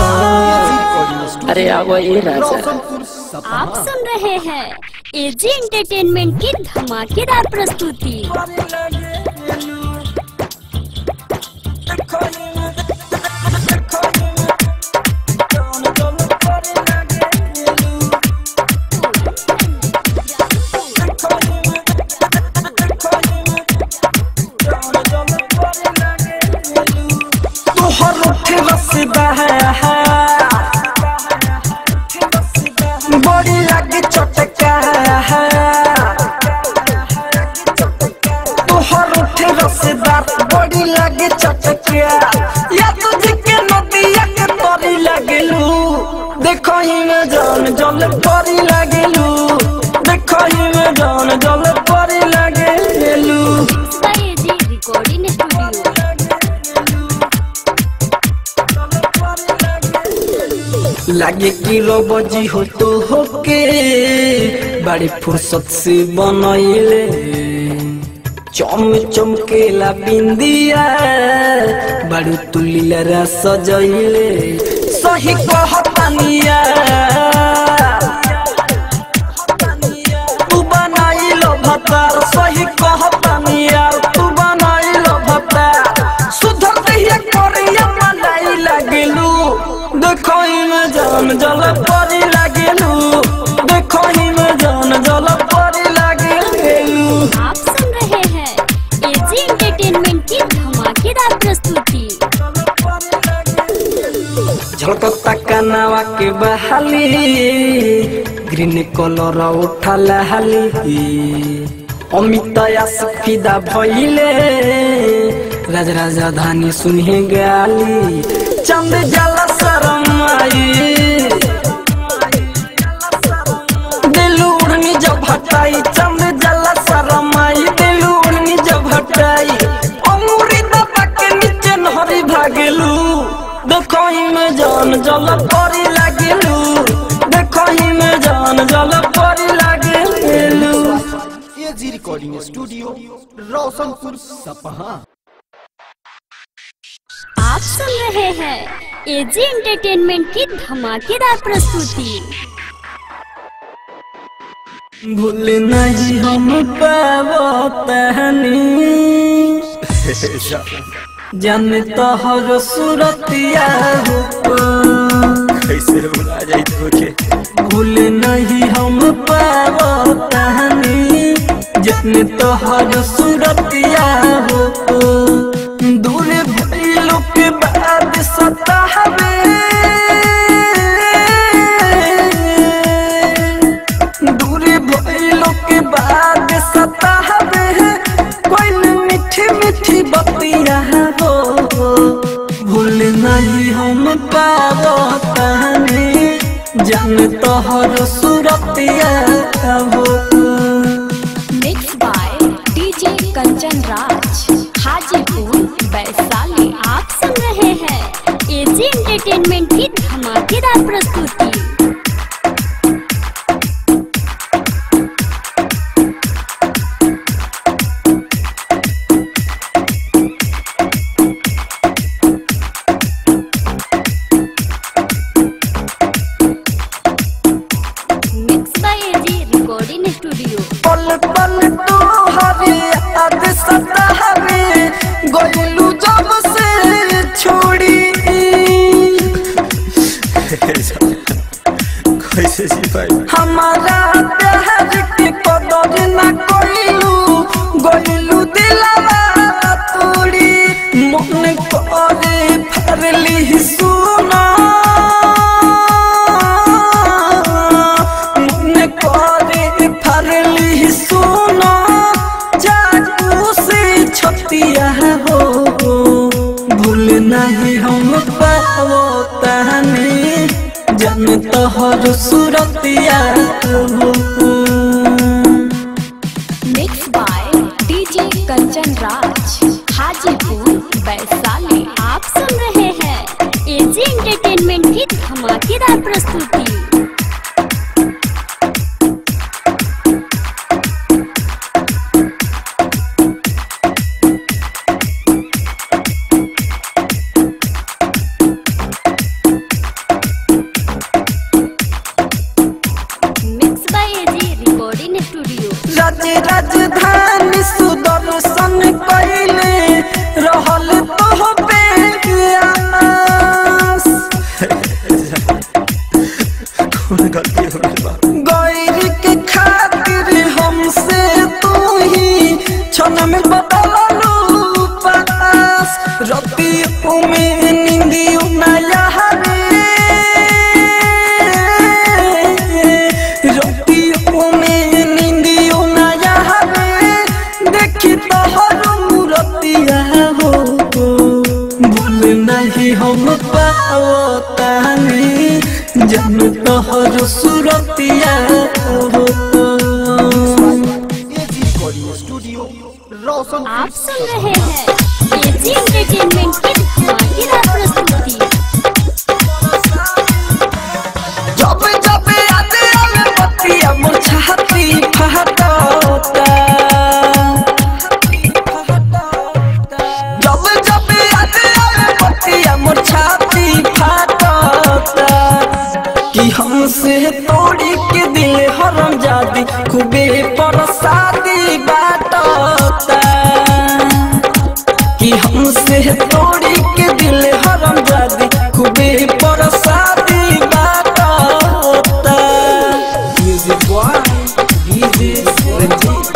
अरे आओ ये राजा। आप सुन रहे हैं एजी एंटरटेनमेंट की धमाकेदार प्रस्तुति। बड़ी लगी चटका तोहर उठे रसदार बड़ी लगे चटका या तुझे के नदिया के तोरी लगेलू देखो ही में जान जल परी लगेलू देखो ही में जान जल परी लगेलू। AG recording studio. लागे कि बजी हो तो होके बड़ी फुर्सत से बनैले चम चमकेला बिंदिया बड़ू तुलीला सजैले सही कहतानिया तू बनाइलो भतार सही कहतानिया तू बनाइलो भतार सुधर दहिया करिया मलाई लागेलू देखो में जान जल परी लागेलू देखो में जान जल परी लागेलू। आप सुन रहे हैं एजी एंटरटेनमेंट की धमाकेदार प्रस्तुति। झलकता कनावा के बहाली ग्रीन कलर उठल हाली अमित फिदा भइले राज राजधानी सुने गाली चंद जला शरम आई दिलू उड़नी जब हटाई चंद जला शरम आई दिलू उड़नी जब हटाई अमूरी दबा के नीचे नहरी भागेलू देखो ही में जान जल परी लागेलू देखो ही में जान जल परी लागेलू। एजी रिकॉर्डिंग स्टूडियो रोशनपुर सपहा। आप सुन रहे हैं एजी एंटरटेनमेंट की धमाकेदार प्रस्तुति। भूल नहीं हम पावो तहनी जाने तो हर सूरतिया कैसे भुला जाई तोके भूल नहीं हम पावो तहनी जितने तो हर सूरतिया हो दूर भइलो के बाद सतावे दूर भइलो के बाद सतावे कोई मीठी मीठी बतिया हो भूल नहीं हम पावो तहनी जान तोहर सूरतिया हो। Mix by DJ Kanchan Raj Hajipur Vaishali. आप सुन रहे हैं एजी एंटरटेनमेंट की धमाकेदार प्रस्तुति। Mix by AG recording studio. पल पल तो हरी याद सतावे गोलू जब से छोड़ी मन करे फरली सुना मन करे फरली सुना जादू से छतिया हो भूल नहीं हम पाओ तहनी जन तोहर सूरतिया mix by DJ Kanchan Raj Hajipur Vaishali. आप सुन रहे हैं एजी एंटरटेनमेंट की धमाकेदार प्रस्तुति। राजधानी सुदर्शन कैले रहल तो बेआस गैर के खातिर हमसे तू ही क्षण में बदललू पास रतियों में नींदियों नया रतियों में नहीं हम पाओ तानी जन तोहर सूरतिया आप सुन रहे हैं एजी एंटरटेनमेंट की धमाकेदार प्रस्तुति। जब जब याद आवे बतिया मोर छाती फहटता मोर छाती फाटता कि हमसे तोड़ी के दिल हरम जादी खूबे परसादी बाटता कि हमसे तोड़ी के दिल हरम जादी खूबे परसादी बाटता। म्यूजिक बॉय डीजे रंजीत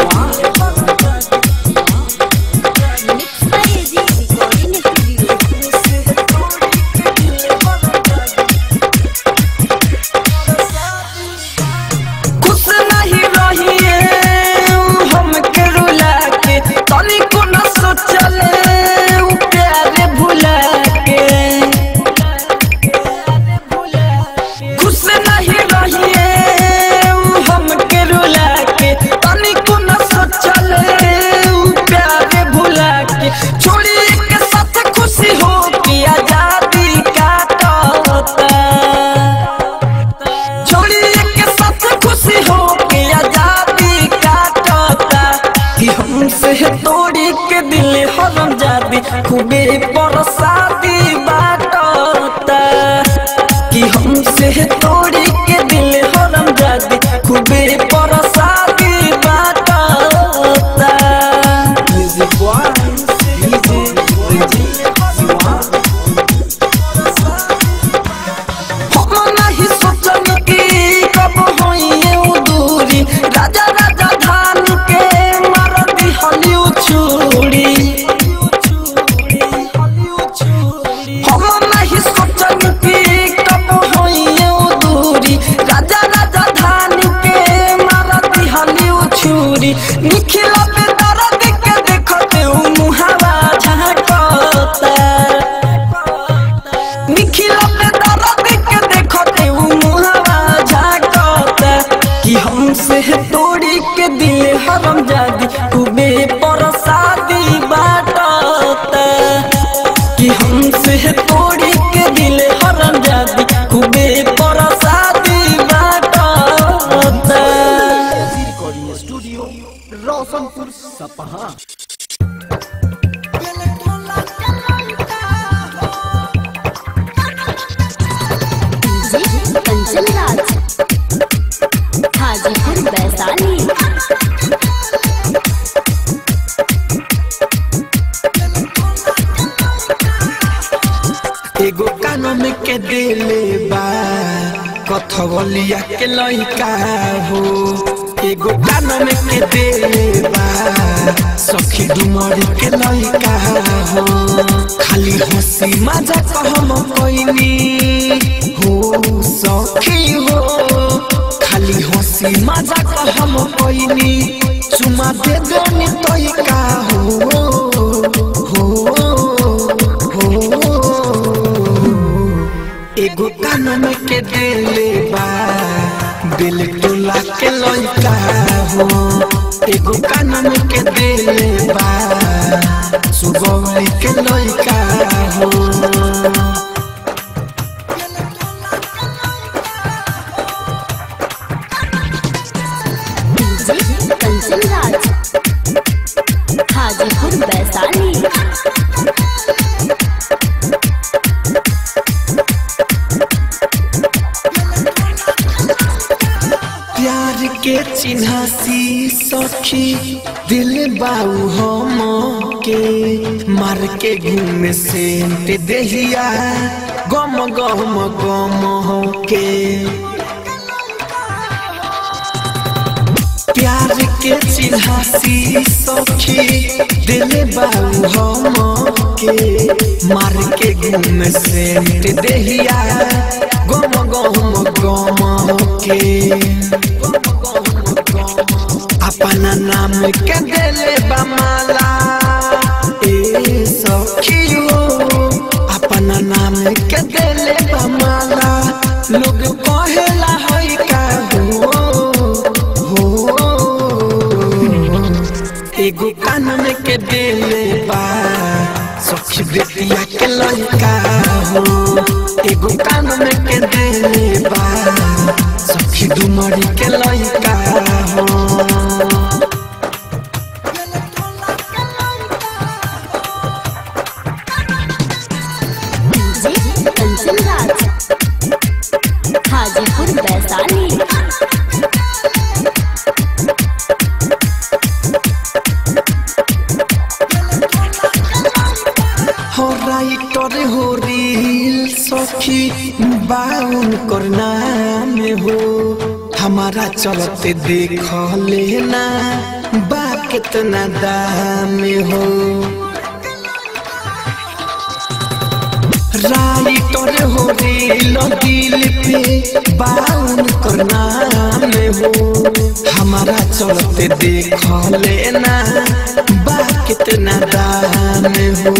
तोड़ी के दिल हरम जादी खूबे परसादी बाटता कि हमसे तोड़ी के दिल हरम जादी खूबे परसादी बाटता। म्यूजिक बॉय डीजे रंजीत हम नहीं सोचन कि कब होई ये दूरी राजा राजा धान के हलियो छुड़ी हम नहीं सोचन कि कब होई दूरी राजा राजा धान के मारती हलियो छुरी निखिला पे दर्द के देखते मुहावा झांकता निखिला पे दर्द के देखते मुहावा झांकता कि हमसे तोड़ी के दिल हरम जादी खूबे परसादी बाटता कि हमसे तोड़ी के दिल हरम जादी खूबे परसादी बाटता। स्टूडियो रोशनपुर सपहा। कंचन राज हाजीपुर वैशाली। एगो कानून के दिले बा कथवलिया के लइका हो एगो कान में के देबा सखी डुमरी के लइका हो खाली हंसी मजाक हम कोइनी हो सखी हो खाली हंसी मजाक हम कोइनी चुमा दे दोनी तोइका हो हो हो एगो कान में के देबा दिल टोला के लइका हो एगो कान में के देबा सुगौली के लइका हो कंचन राज हाजीपुर वैशाली। प्यार के चिन्हासी सखी दिल बाऊ हम के मार के घूम से देहिया गम गम गम हो के प्यार के चिन्हासी सखी दिल बाऊ हम के मार के घूम से देहिया गम गम गम हो के अपना नाम के देले बमाला ए सखी हो अपना नाम के देले बमाला लोग कहेला है का हो हो एगो कान में के देले बा सखी बेटिया के लइका हो एगो कान में के देले बा सखी डुमरी के लइका हो कंचन राज हाजीपुर वैशाली। हो राइटर हो रील सखी बाउन करना में हो हमारा चलते देख लेना बा कितना दाम हो राइटर हो रील दिल पे बाउन करना में हो हमारा चलते देख लेना बा कितना दाम हो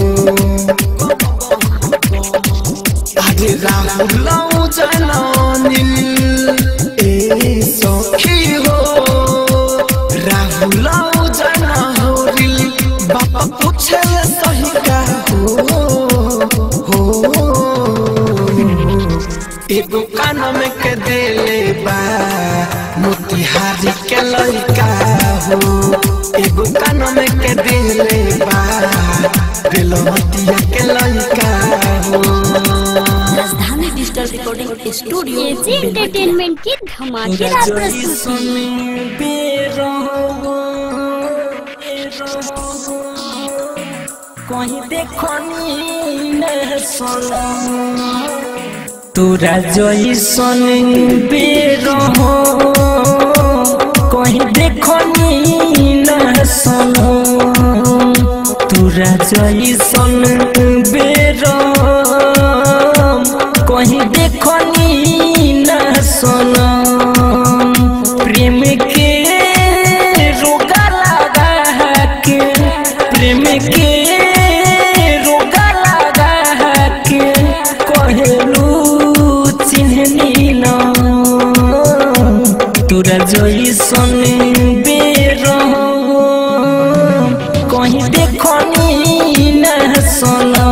अरे राहुल जननील ए सखी हो राहुल जननील बापा पूछे सही का हो हो एगो कान में के देले बा मोतिहारी के लइका हो एगो कान में के देले बा बेलवतिया के लइका हो Rajdhani digital recording studio AG entertainment की धमाकेदार प्रस्तुति। कहीं देखनी न सोना तोरा जइसन बेरहो कहीं देखनी न सोना तोरा जइसन बेरहो कहीं देखनी न सोना प्रेम के रोगा लगा के प्रेम के रोगा लगा के कहलू चिन्हनी न तोरा जइसन बेरहो कहीं देखनी न सोना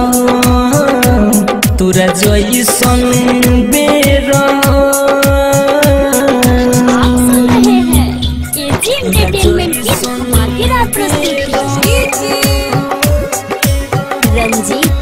तोरा जइसन बेरहो। आप सुन रहे हैं एजी एंटरटेनमेंट की धमाकेदार प्रस्तुति। रंजीत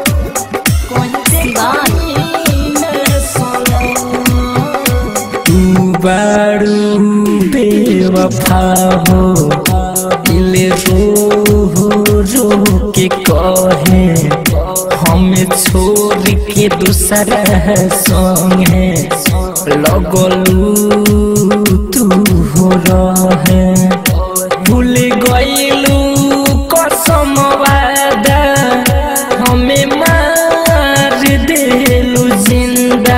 तू बारू बेवफा हो दिल रो रो के कहे हमें छोड़ के दूसरा संग है लगलू तू हो रहे भूल गइलू कसम वादा हमें मार देलू जिंदा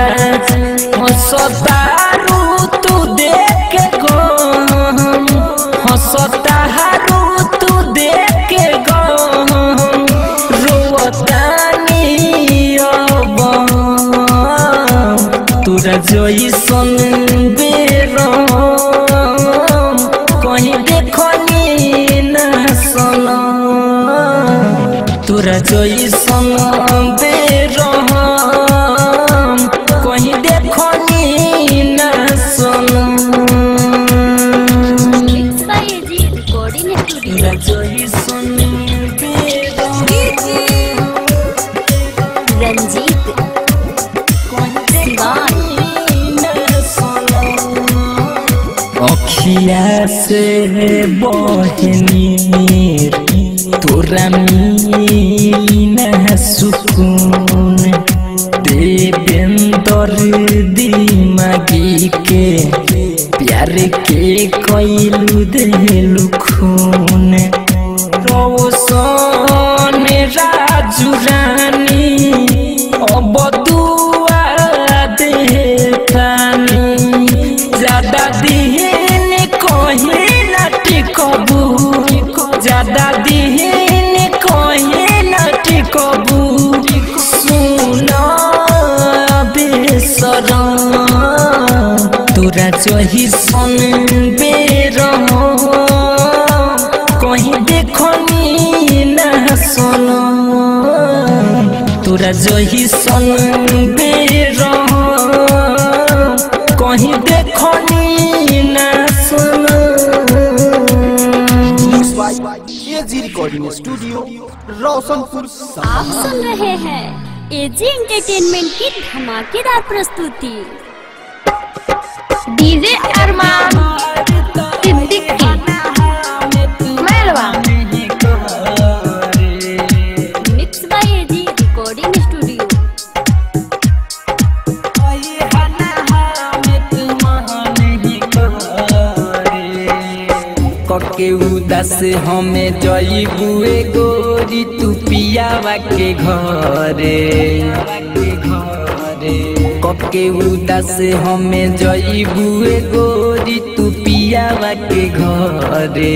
हंसतारू तू देख गो हंसतारू तू देख गो रोवतानी अब तोरा जइसन बेरम कहीं देखनी ना सनम तोरा जइसन बेरम कहीं देखनी ना सनम mix by AG recording studio. तोरा जइसन बेरम रंजीत सिवान अखिया से बहनी तोरा मिली ना सुकून देवेंदर दिमागी के प्यार के कैलू देलू खून रोशन राजू रानी अब दुआ देतानी ज्यादा दिन कहीं न टिकबू ज्यादा दिन कहीं न टिकबू सुना बेसरम तोरा जइसन बेरम कहीं देखनी ना सनम तोरा जइसन बेरम कहीं देखनी ना सनम। एजी रिकॉर्डिंग स्टूडियो रोशनपुर आप सपहा। सुन रहे हैं एजी एंटरटेनमेंट की धमाकेदार प्रस्तुति। डीजे अरमान सिद्दीकी मेलवा mix by AG recording studio. कके उदास हमें जइबुए गोरी तू पियावा के घरे कके उदास हमें जइबुए गोरी तू पियावा के घरे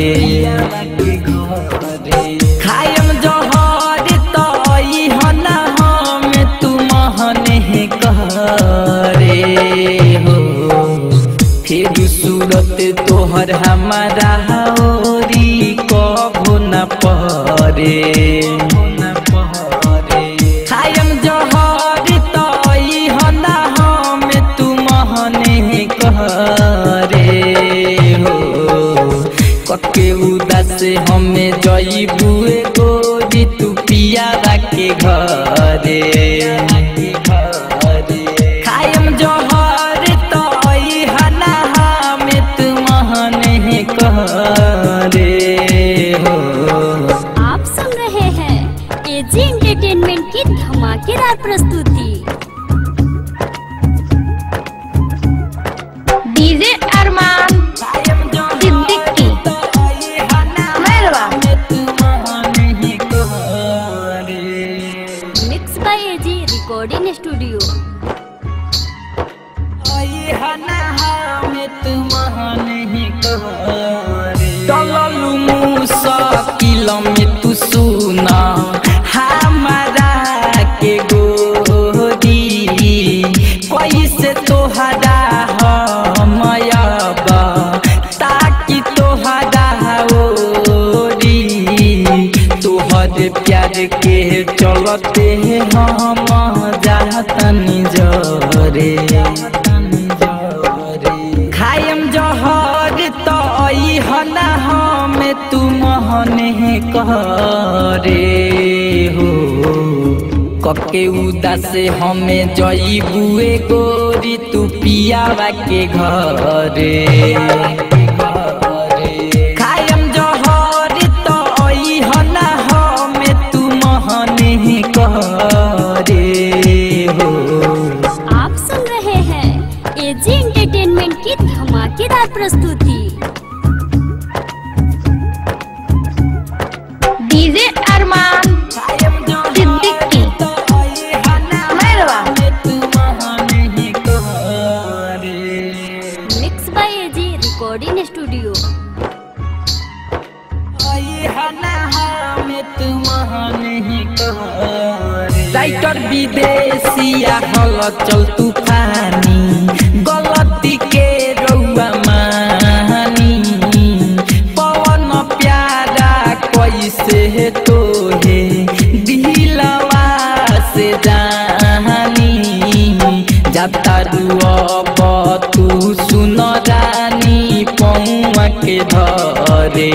खायम जहर तई हना हम तू महने करे हो फिर सूरत तोहर हमारा होरी कबो न परे खायम जहर तई हना हम तू महने करे हो कके उदास हमें जइबुए गोरी तू पियावा के घरे खायम जहर तई हना हम तू महने करे हो। आप सुन रहे हैं एजी एंटरटेनमेंट की धमाकेदार प्रस्तुति। डीजे अरमान सिद्दीकी मेलवा mix by AG recording studio. चललू मुसाकिल में तू सुना हमारा के गोरी कैसे तोहरा हमयबा ताकि तोहरा ओरी तोहर प्यार के चलते हम जातनी जरे खायम जहर तई हना हम तू महने करे हो कके उदास हमें जइबुए गोरी तू पियावा के घरे खायम जहर तई हना हम तू महने करे हो। आप सुन रहे हैं एजी एंटरटेनमेंट की धमाकेदार प्रस्तुति। राइटर विदेशिया हल चल तूफानी गलती के रउआ मानी पवन प्यारा कैसे तोहे दिलवा से जानी जाता रुअब तू सुन रानी पौआ के धरे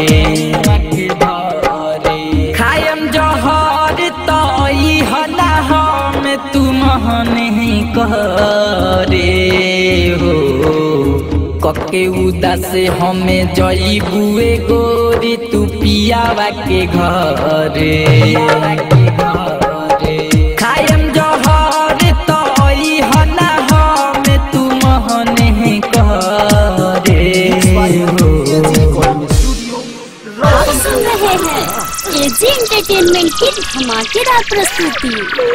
खायम जहर तई हला हम तुम नहीं करे हो कके उदास हमें जईबुए गोरी तू पियावा के घरे खायम जहर तई हला हम तुम नहीं करे हो। आप सुन रहे हैं एजी एंटरटेनमेंट की धमाकेदार प्रस्तुति।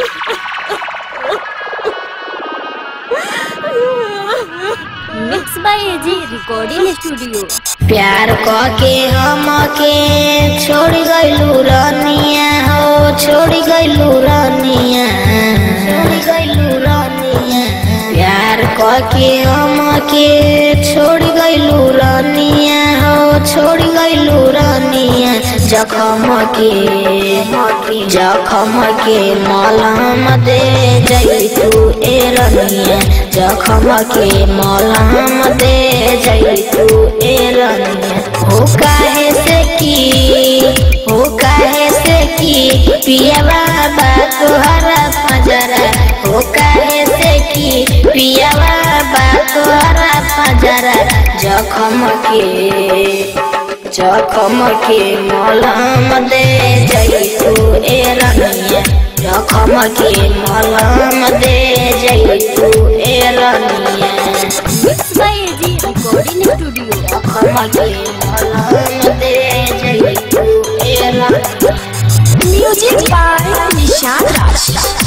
Mix by AG recording studio. प्यार के हम के छोड़ गइलू रानिया हो छोड़ गइलू रानिया छोड़ गइलू रानिया प्यार के हम के छोड़ गइलू रानिया हो छोड़ गइलू रानिया जखम के जखम के मलहम दे जई तू ए रानिया जखम के मलहम दे जई तू ए रानिया हो काहे से की हो काहे से की पिया बाबा तोहरा पजरा हो काहे से की पिया बाबा तोहरा पजरा जखम के जखम के मलहम दे जई तू ए रानिया जखम के मलहम दे जई तू ए रानिया mix by AG recording studio. जखम के मलहम दे जई तू ए रानिया म्यूजिक बाय निशान राज।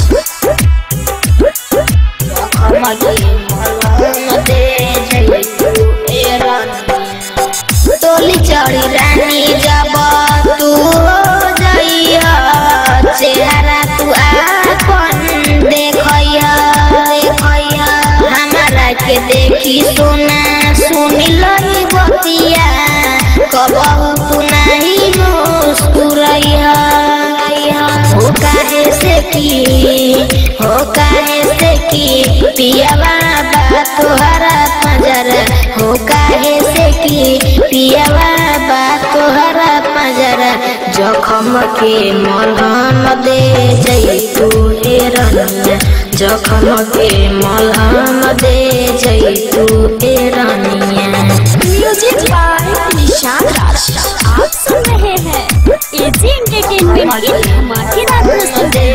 जखम के मलहम दे जई तू ए रानिया टोली चढ़ी रानी जब तू हो जाइया चेहरा तू आपन देखइया देखइया हमारा के देखी सुना सुनी लही बतिया कबहू तू नहीं मुस्कुराइया हो काहे से की हो काहे से की पिया बाबा तोहरा पजरा हो काहे से की पिया बाबा तोहरा पजरा जखम के मलहम दे जई तू ए रानिया जखम के मलहम दे जई तू ए रानिया म्यूजिक बाय निशान राज। आप सुन रहे हैं एजी एंटरटेनमेंट की धमाकेदार प्रस्तुति।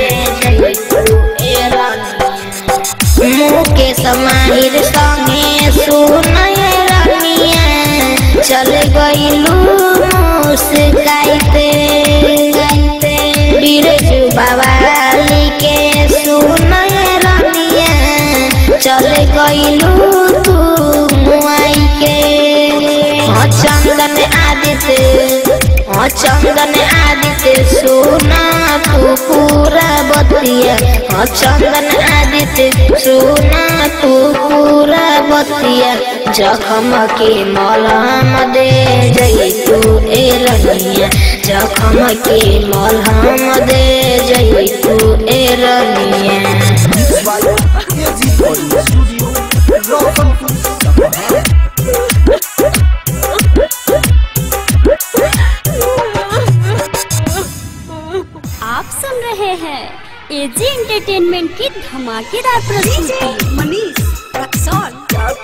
मुँह के समाहिर संगे सुनय रानिया चल गइलू मुस्काइते बिरजू बवाली के सुनय रानिया चल गइलू तू मुआई के चंदन आदित्य चंदन आदित्य सुना तू पूरा बतिया चंदन आदित्य सुना तू पूरा बतिया जखम के मलहम दे जई तू ए रानिया जखम के मलहम दे जई तू ए रानिया आप सुन रहे हैं एजी एंटरटेनमेंट की धमाकेदार प्रस्तुति। Manish Raxaul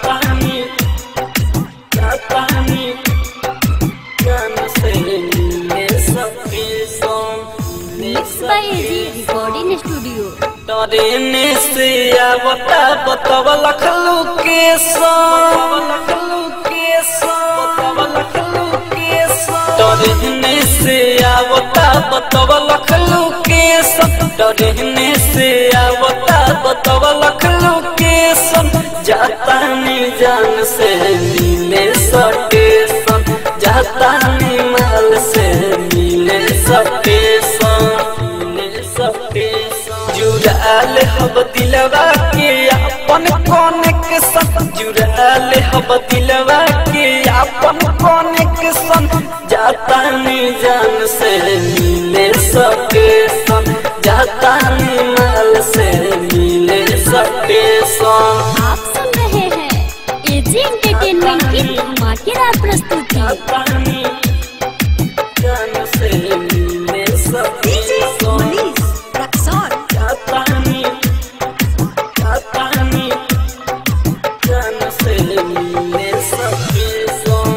mix by AG recording studio. डरेने से आवता बतवा लखलू के सॉन्ग लखलू के सॉन्ग बतवा लखलू के सॉन्ग डरेने से आवता बतवा लखलू के सॉन्ग डरेने से आवता बतवा लखलू के सॉन्ग जाता नी जान से मिले स्टेशन जाता नी माल से मिले स्टेशन मिले स्टेशन जुड़ा जुड़ाल हब दिलवा के अपन कनेक्शन जुड़ाल हब दिलवा के अपन कनेक्शन जाता नी जान से मिले सकेशन जाता नी माल से मिले सकेशन। आप सुन रहे हैं एजी एंटरटेनमेंट की धमाकेदार प्रस्तुति। जाता नी जान से मिले सकेशन जाता नी जाता नी जान से मिले सकेशन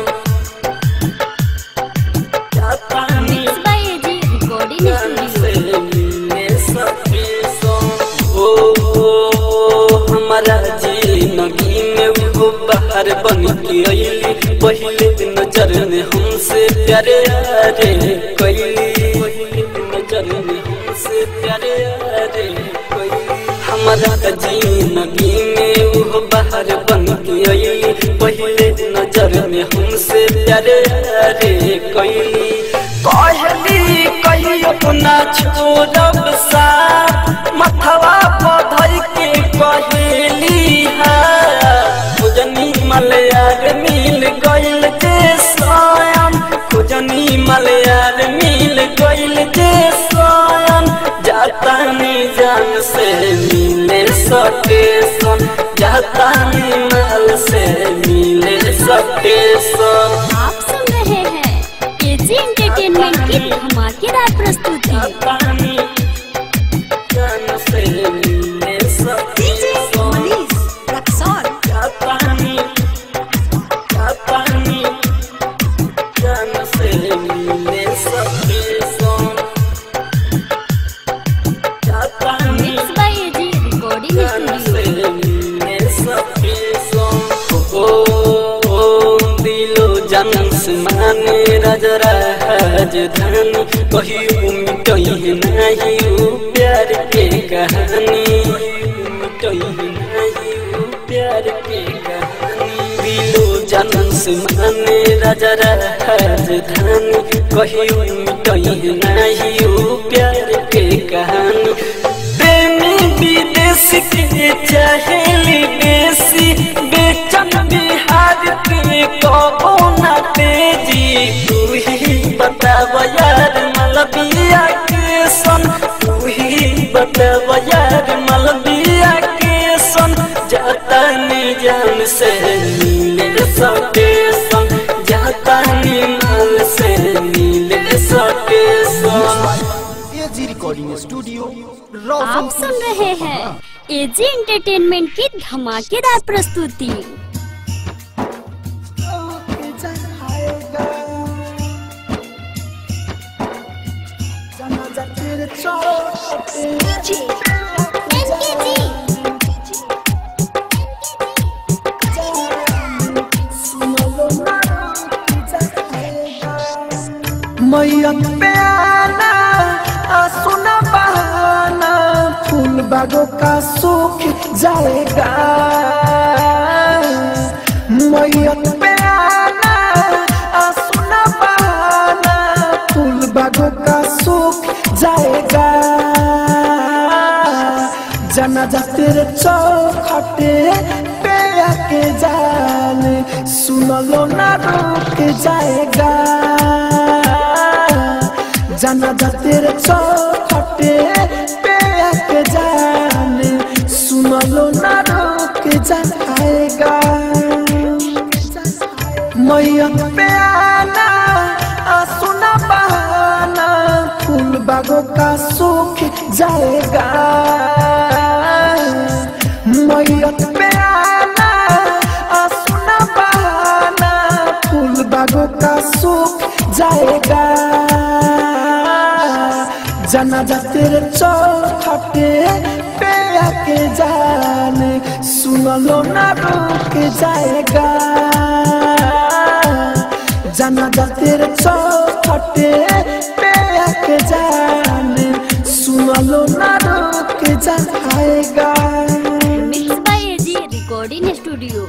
जाता नी मिक्स बाय एजी रिकॉर्डिंग जान स्टूडियो। से मिले सकेशन। ओ हमारा जिंदगी में वो बाहर बन के अइली पहले नजर में हमसे प्यारे रे कैली पहले नजर में हमसे प्यारे रे कैली हमारा जिंदगी में वो बाहर बन के अइली पहले नजर में हमसे प्यारे रे कैली कहली कही अपना छोड़ब सा मथवा पधई के कहेली खुजनी मलयार मिल गइल जे स्वयं खुजनी मलयार मिल गइल जे स्वयं जाता नी जान से मिले सकेशन जाता नी माल से मिले सकेशन। आप सुन रहे हैं एजी एंटरटेनमेंट की धमाकेदार प्रस्तुति। जाता नी जान से मिले सकेशन जाता नी जाता नी जान से मिले सकेशन जाता नी मिक्स बाय एजी रिकॉर्डिंग जान स्टूडियो। से मिले सकेशन। ओ ओ दिलो जान से माने राजा राजधानी कहियो मिटई नहीं उ प्यार के कहानी मिटई नहीं उ प्यार के कहानी दिलो जान से माने राजा राजधानी कहियो मिटई नहीं उ प्यार के कहानी प्रेमी विदेश के चाहेली बेसी बेचन बिहार के कबो ना तेजी तू ही बताव यार मलबिया के सन तू ही बताव यार मलबिया के सन जाता नी जान से मिले सकेशन जाता नी माल से मिले सकेशन। एजी रिकॉर्डिंग स्टूडियो आप रोशन सुन रहे हैं एजी एंटरटेनमेंट की धमाकेदार प्रस्तुति। मैयत पे आना सुना बहाना फूल बागों का सूख जाएगा मैयत पे आना सुना बहाना फूल बागों का सूख जाएगा जनाजा तेरे चौखटे पे आके जान सुन लो ना रुक जाएगा जनाजा तेरे चौखटे पे आके जान सुन लो ना रुक जाएगा मैयत पे आना सुना बहाना फूल बागों का सूख जाएगा मैयत पे आना सुना बहाना फूल बागों का सूख जाएगा जनाजा तेरे चौखटे पे आके जान सुन लो ना रुक जाएगा जनाजा तेरे चौखटे पे आके जान सुन लो ना रुक जाएगा। Mix by AG recording studio.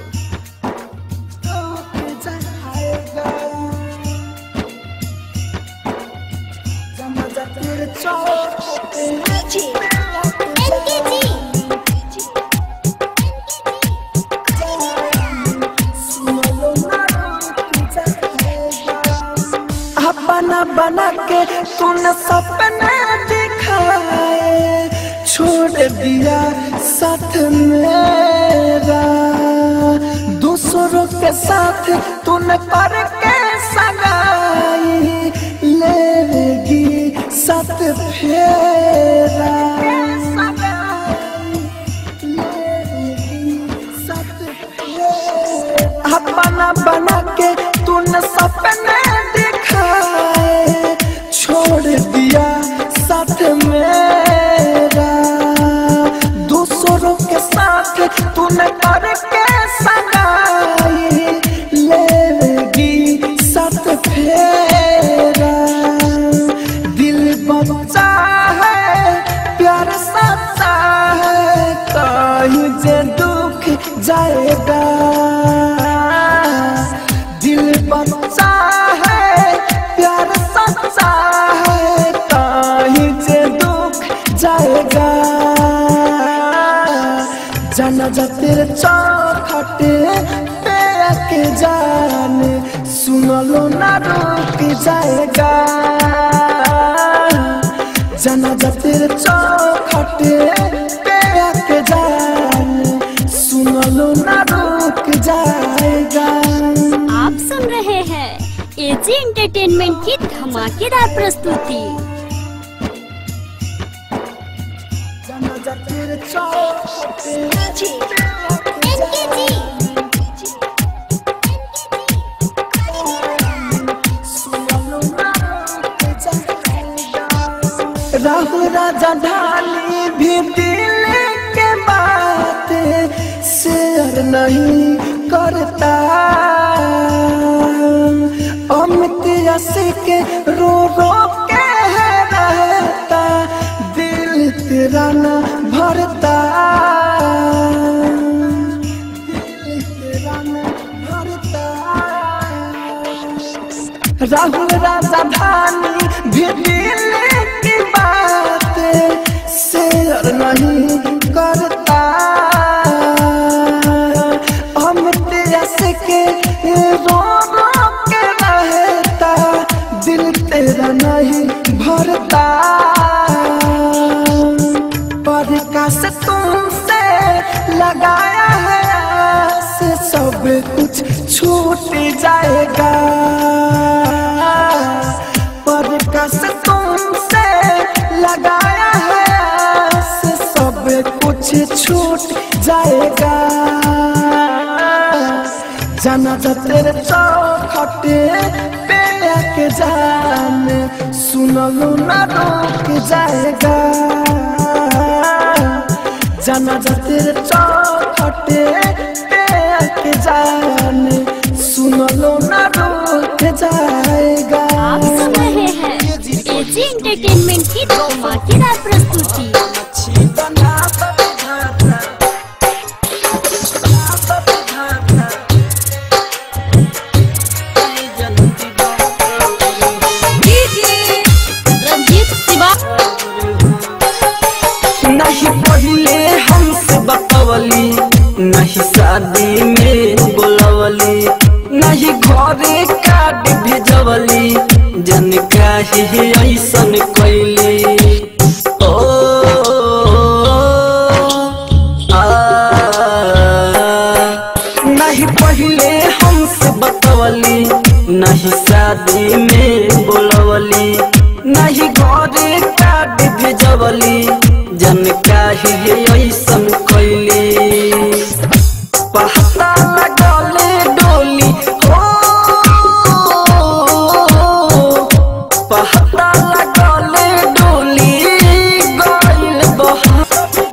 एनकेजी बना के तूने सपने दिखाए छोड़ दिया साथ मेरा दूसरों के साथ तूने करके सगाई लेगी साथ फेरा अपना बना के तूने सपने दिखाए छोड़ दिया साथ मेरा दूसरों के साथ तूने करके सगाई लेगी साथ फेरा दिल बच्चा है प्यार सच्चा है कहीं जे दुख जाएगा दिल बच्चा है प्यार सच्चा है कहीं जे दुख जाएगा जाना जा तेरे चौखटे पे के जान सुन लो ना रुक जाएगा जाना जा तेरे चौखटे पे के जान सुन लो ना रुक जाएगा। आप सुन रहे हैं एजी एंटरटेनमेंट की धमाकेदार प्रस्तुति। राहुल राजा ढाली भी दिल के बात शेयर नहीं करता अमित यसिक रो रो के रहता दिल तेरा न भरता दिल तेरा न भरता राहुल राजा धानी भी दिल की बात शेयर नहीं करता अमित यसिक रो रो के रहता दिल तेरा नहीं भरता प्रकाश तुमसे लगाया है से सब कुछ छूट जाएगा प्रकाश तुमसे लगाया है से सब कुछ छूट जाएगा जाना जा तेरे चौखटे पे के जान सुन लो ना रुक जाएगा जाना जा तेरे चौखटे पे के जान सुन लो ना रुक जाएगा। आप सुन रहे हैं एजी एंटरटेनमेंट की धमाकेदार प्रस्तुति। नहीं पहले हमसे बतवली नहीं शादी में बोलवली नहीं घरे कार्ड भेजवली जन काहे ऐसन कैली ओ आ नहीं पहले हमसे बतवली नहीं शादी में बोलवली नहीं घरे कार्ड भेजवली जन काहे ऐसन कैली पहता लगले डोली हो पहता लगले डोली गइल बहा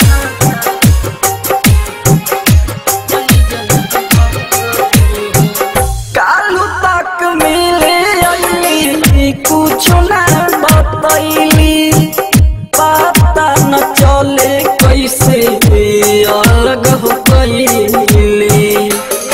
कालू तक मिले अइली कुछ ना बतैली पता न चले कैसे अलग हो गईली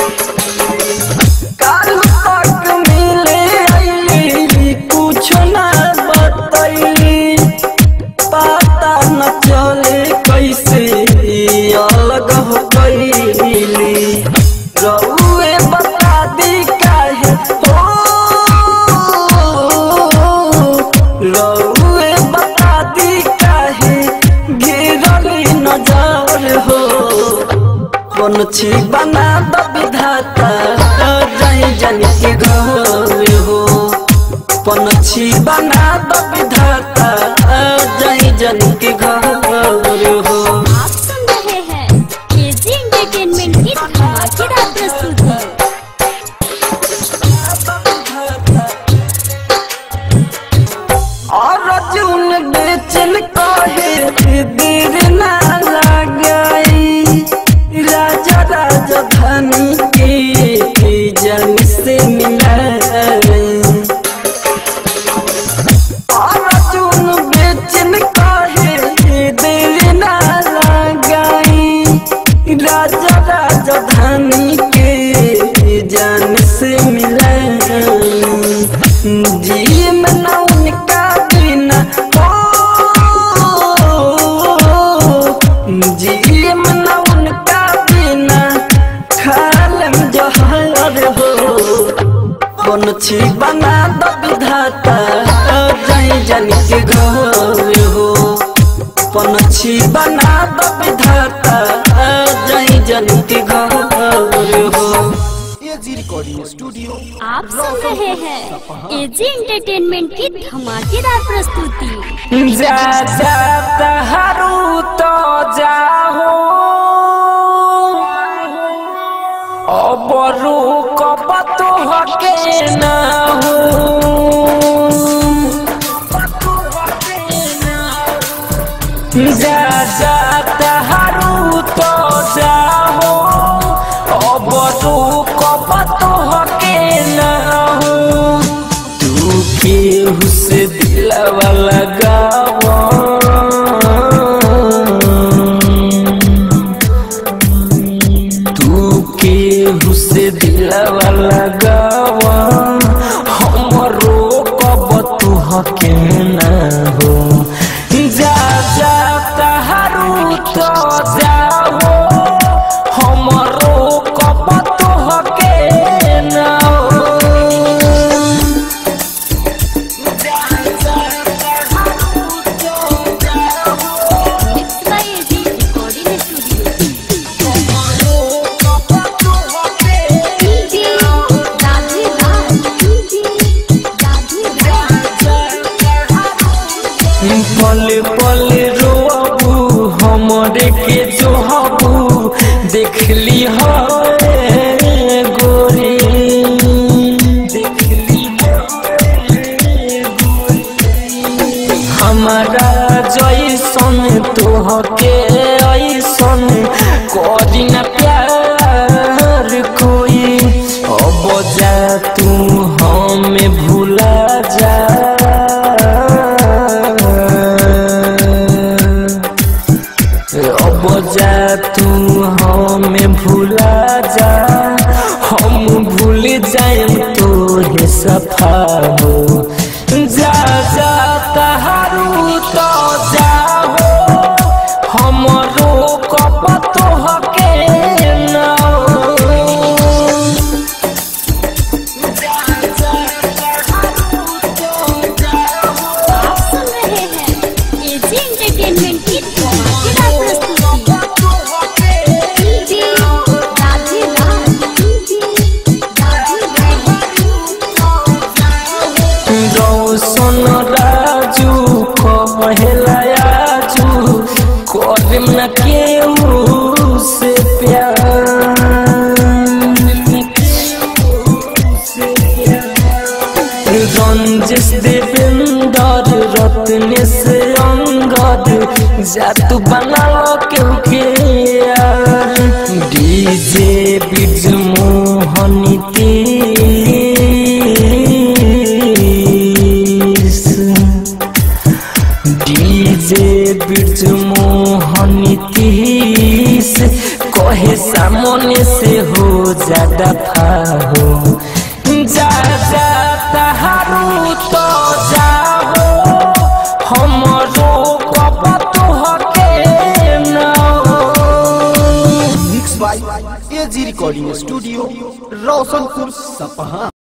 काल तक मिले अइली कुछ न बतैली पता न चले कैसे अलग हो गईली रउए बता दी काहे हो पंछी बना दो विधाता जाई जन के घर हो पंछी बना दो विधाता जाई जन के घर हो। आप सुन रहे हैं एजी एंटरटेनमेंट की धमाकेदार प्रस्तुति। और जून बेचन कहे देर ना लगाई राजा राजधानी के जन से मिलाई और जून बेचन कहे देर ना लगाई राजा राजधानी के जन से मिलाई जी में ना उनका बिना हो जी में ना उनका बिना खालम जहर हो पंछी बना दो विधाता जाई जन के घर हो पंछी बना दो विधाता जाई जन के घर हो। एजी रिकॉर्डिंग स्टूडियो आप सुन रहे हैं एजी एंटरटेनमेंट की धमाकेदार प्रस्तुति। जा जाता हरू तो जाहो अब रुक तो हके ना हो जा जाता हरू तो जाहो अब रुक तो हके ना हो तू केहू से दिलवा लगावा तू केहू से दिलवा लगावा हमरो कब तू हके ना हो जा जाता हरू तो जाओ हमरो कब तू हके ना हो। Mix by AG recording studio. DJ Radhe Raj DJ Radhe Raj. पल पल रोबू हमरे के जोहबू देखली हो गोरी देखली हमारा जैसन तोहके ऐसन करी न प्यार कोई अब जा तू हमें भूला जा अब जा तू हमें भूला जा हम भूल जाए तो हे सफा हो जा जा तहारू तो जाओ हमरो कब तो हके ना आप सुन रहे हैं एजी एंटरटेनमेंट की धमाकेदार प्रस्तुति। DJ Radhe Raj DJ Radhe Raj. रौशन राजू कहला आजू करम न केहू से प्यार रंजिश देवेंदर रत्न से अंगद जातू बना केहू के यार डीजे बिज मोहनी डीजे बिरजू मोहनी तीस कहे सामने से हो ज्यादा फाहो जा जा तहारू तो जाओ हमरो कब तो हके ना mix by AG recording studio Roshanpur Sapaha.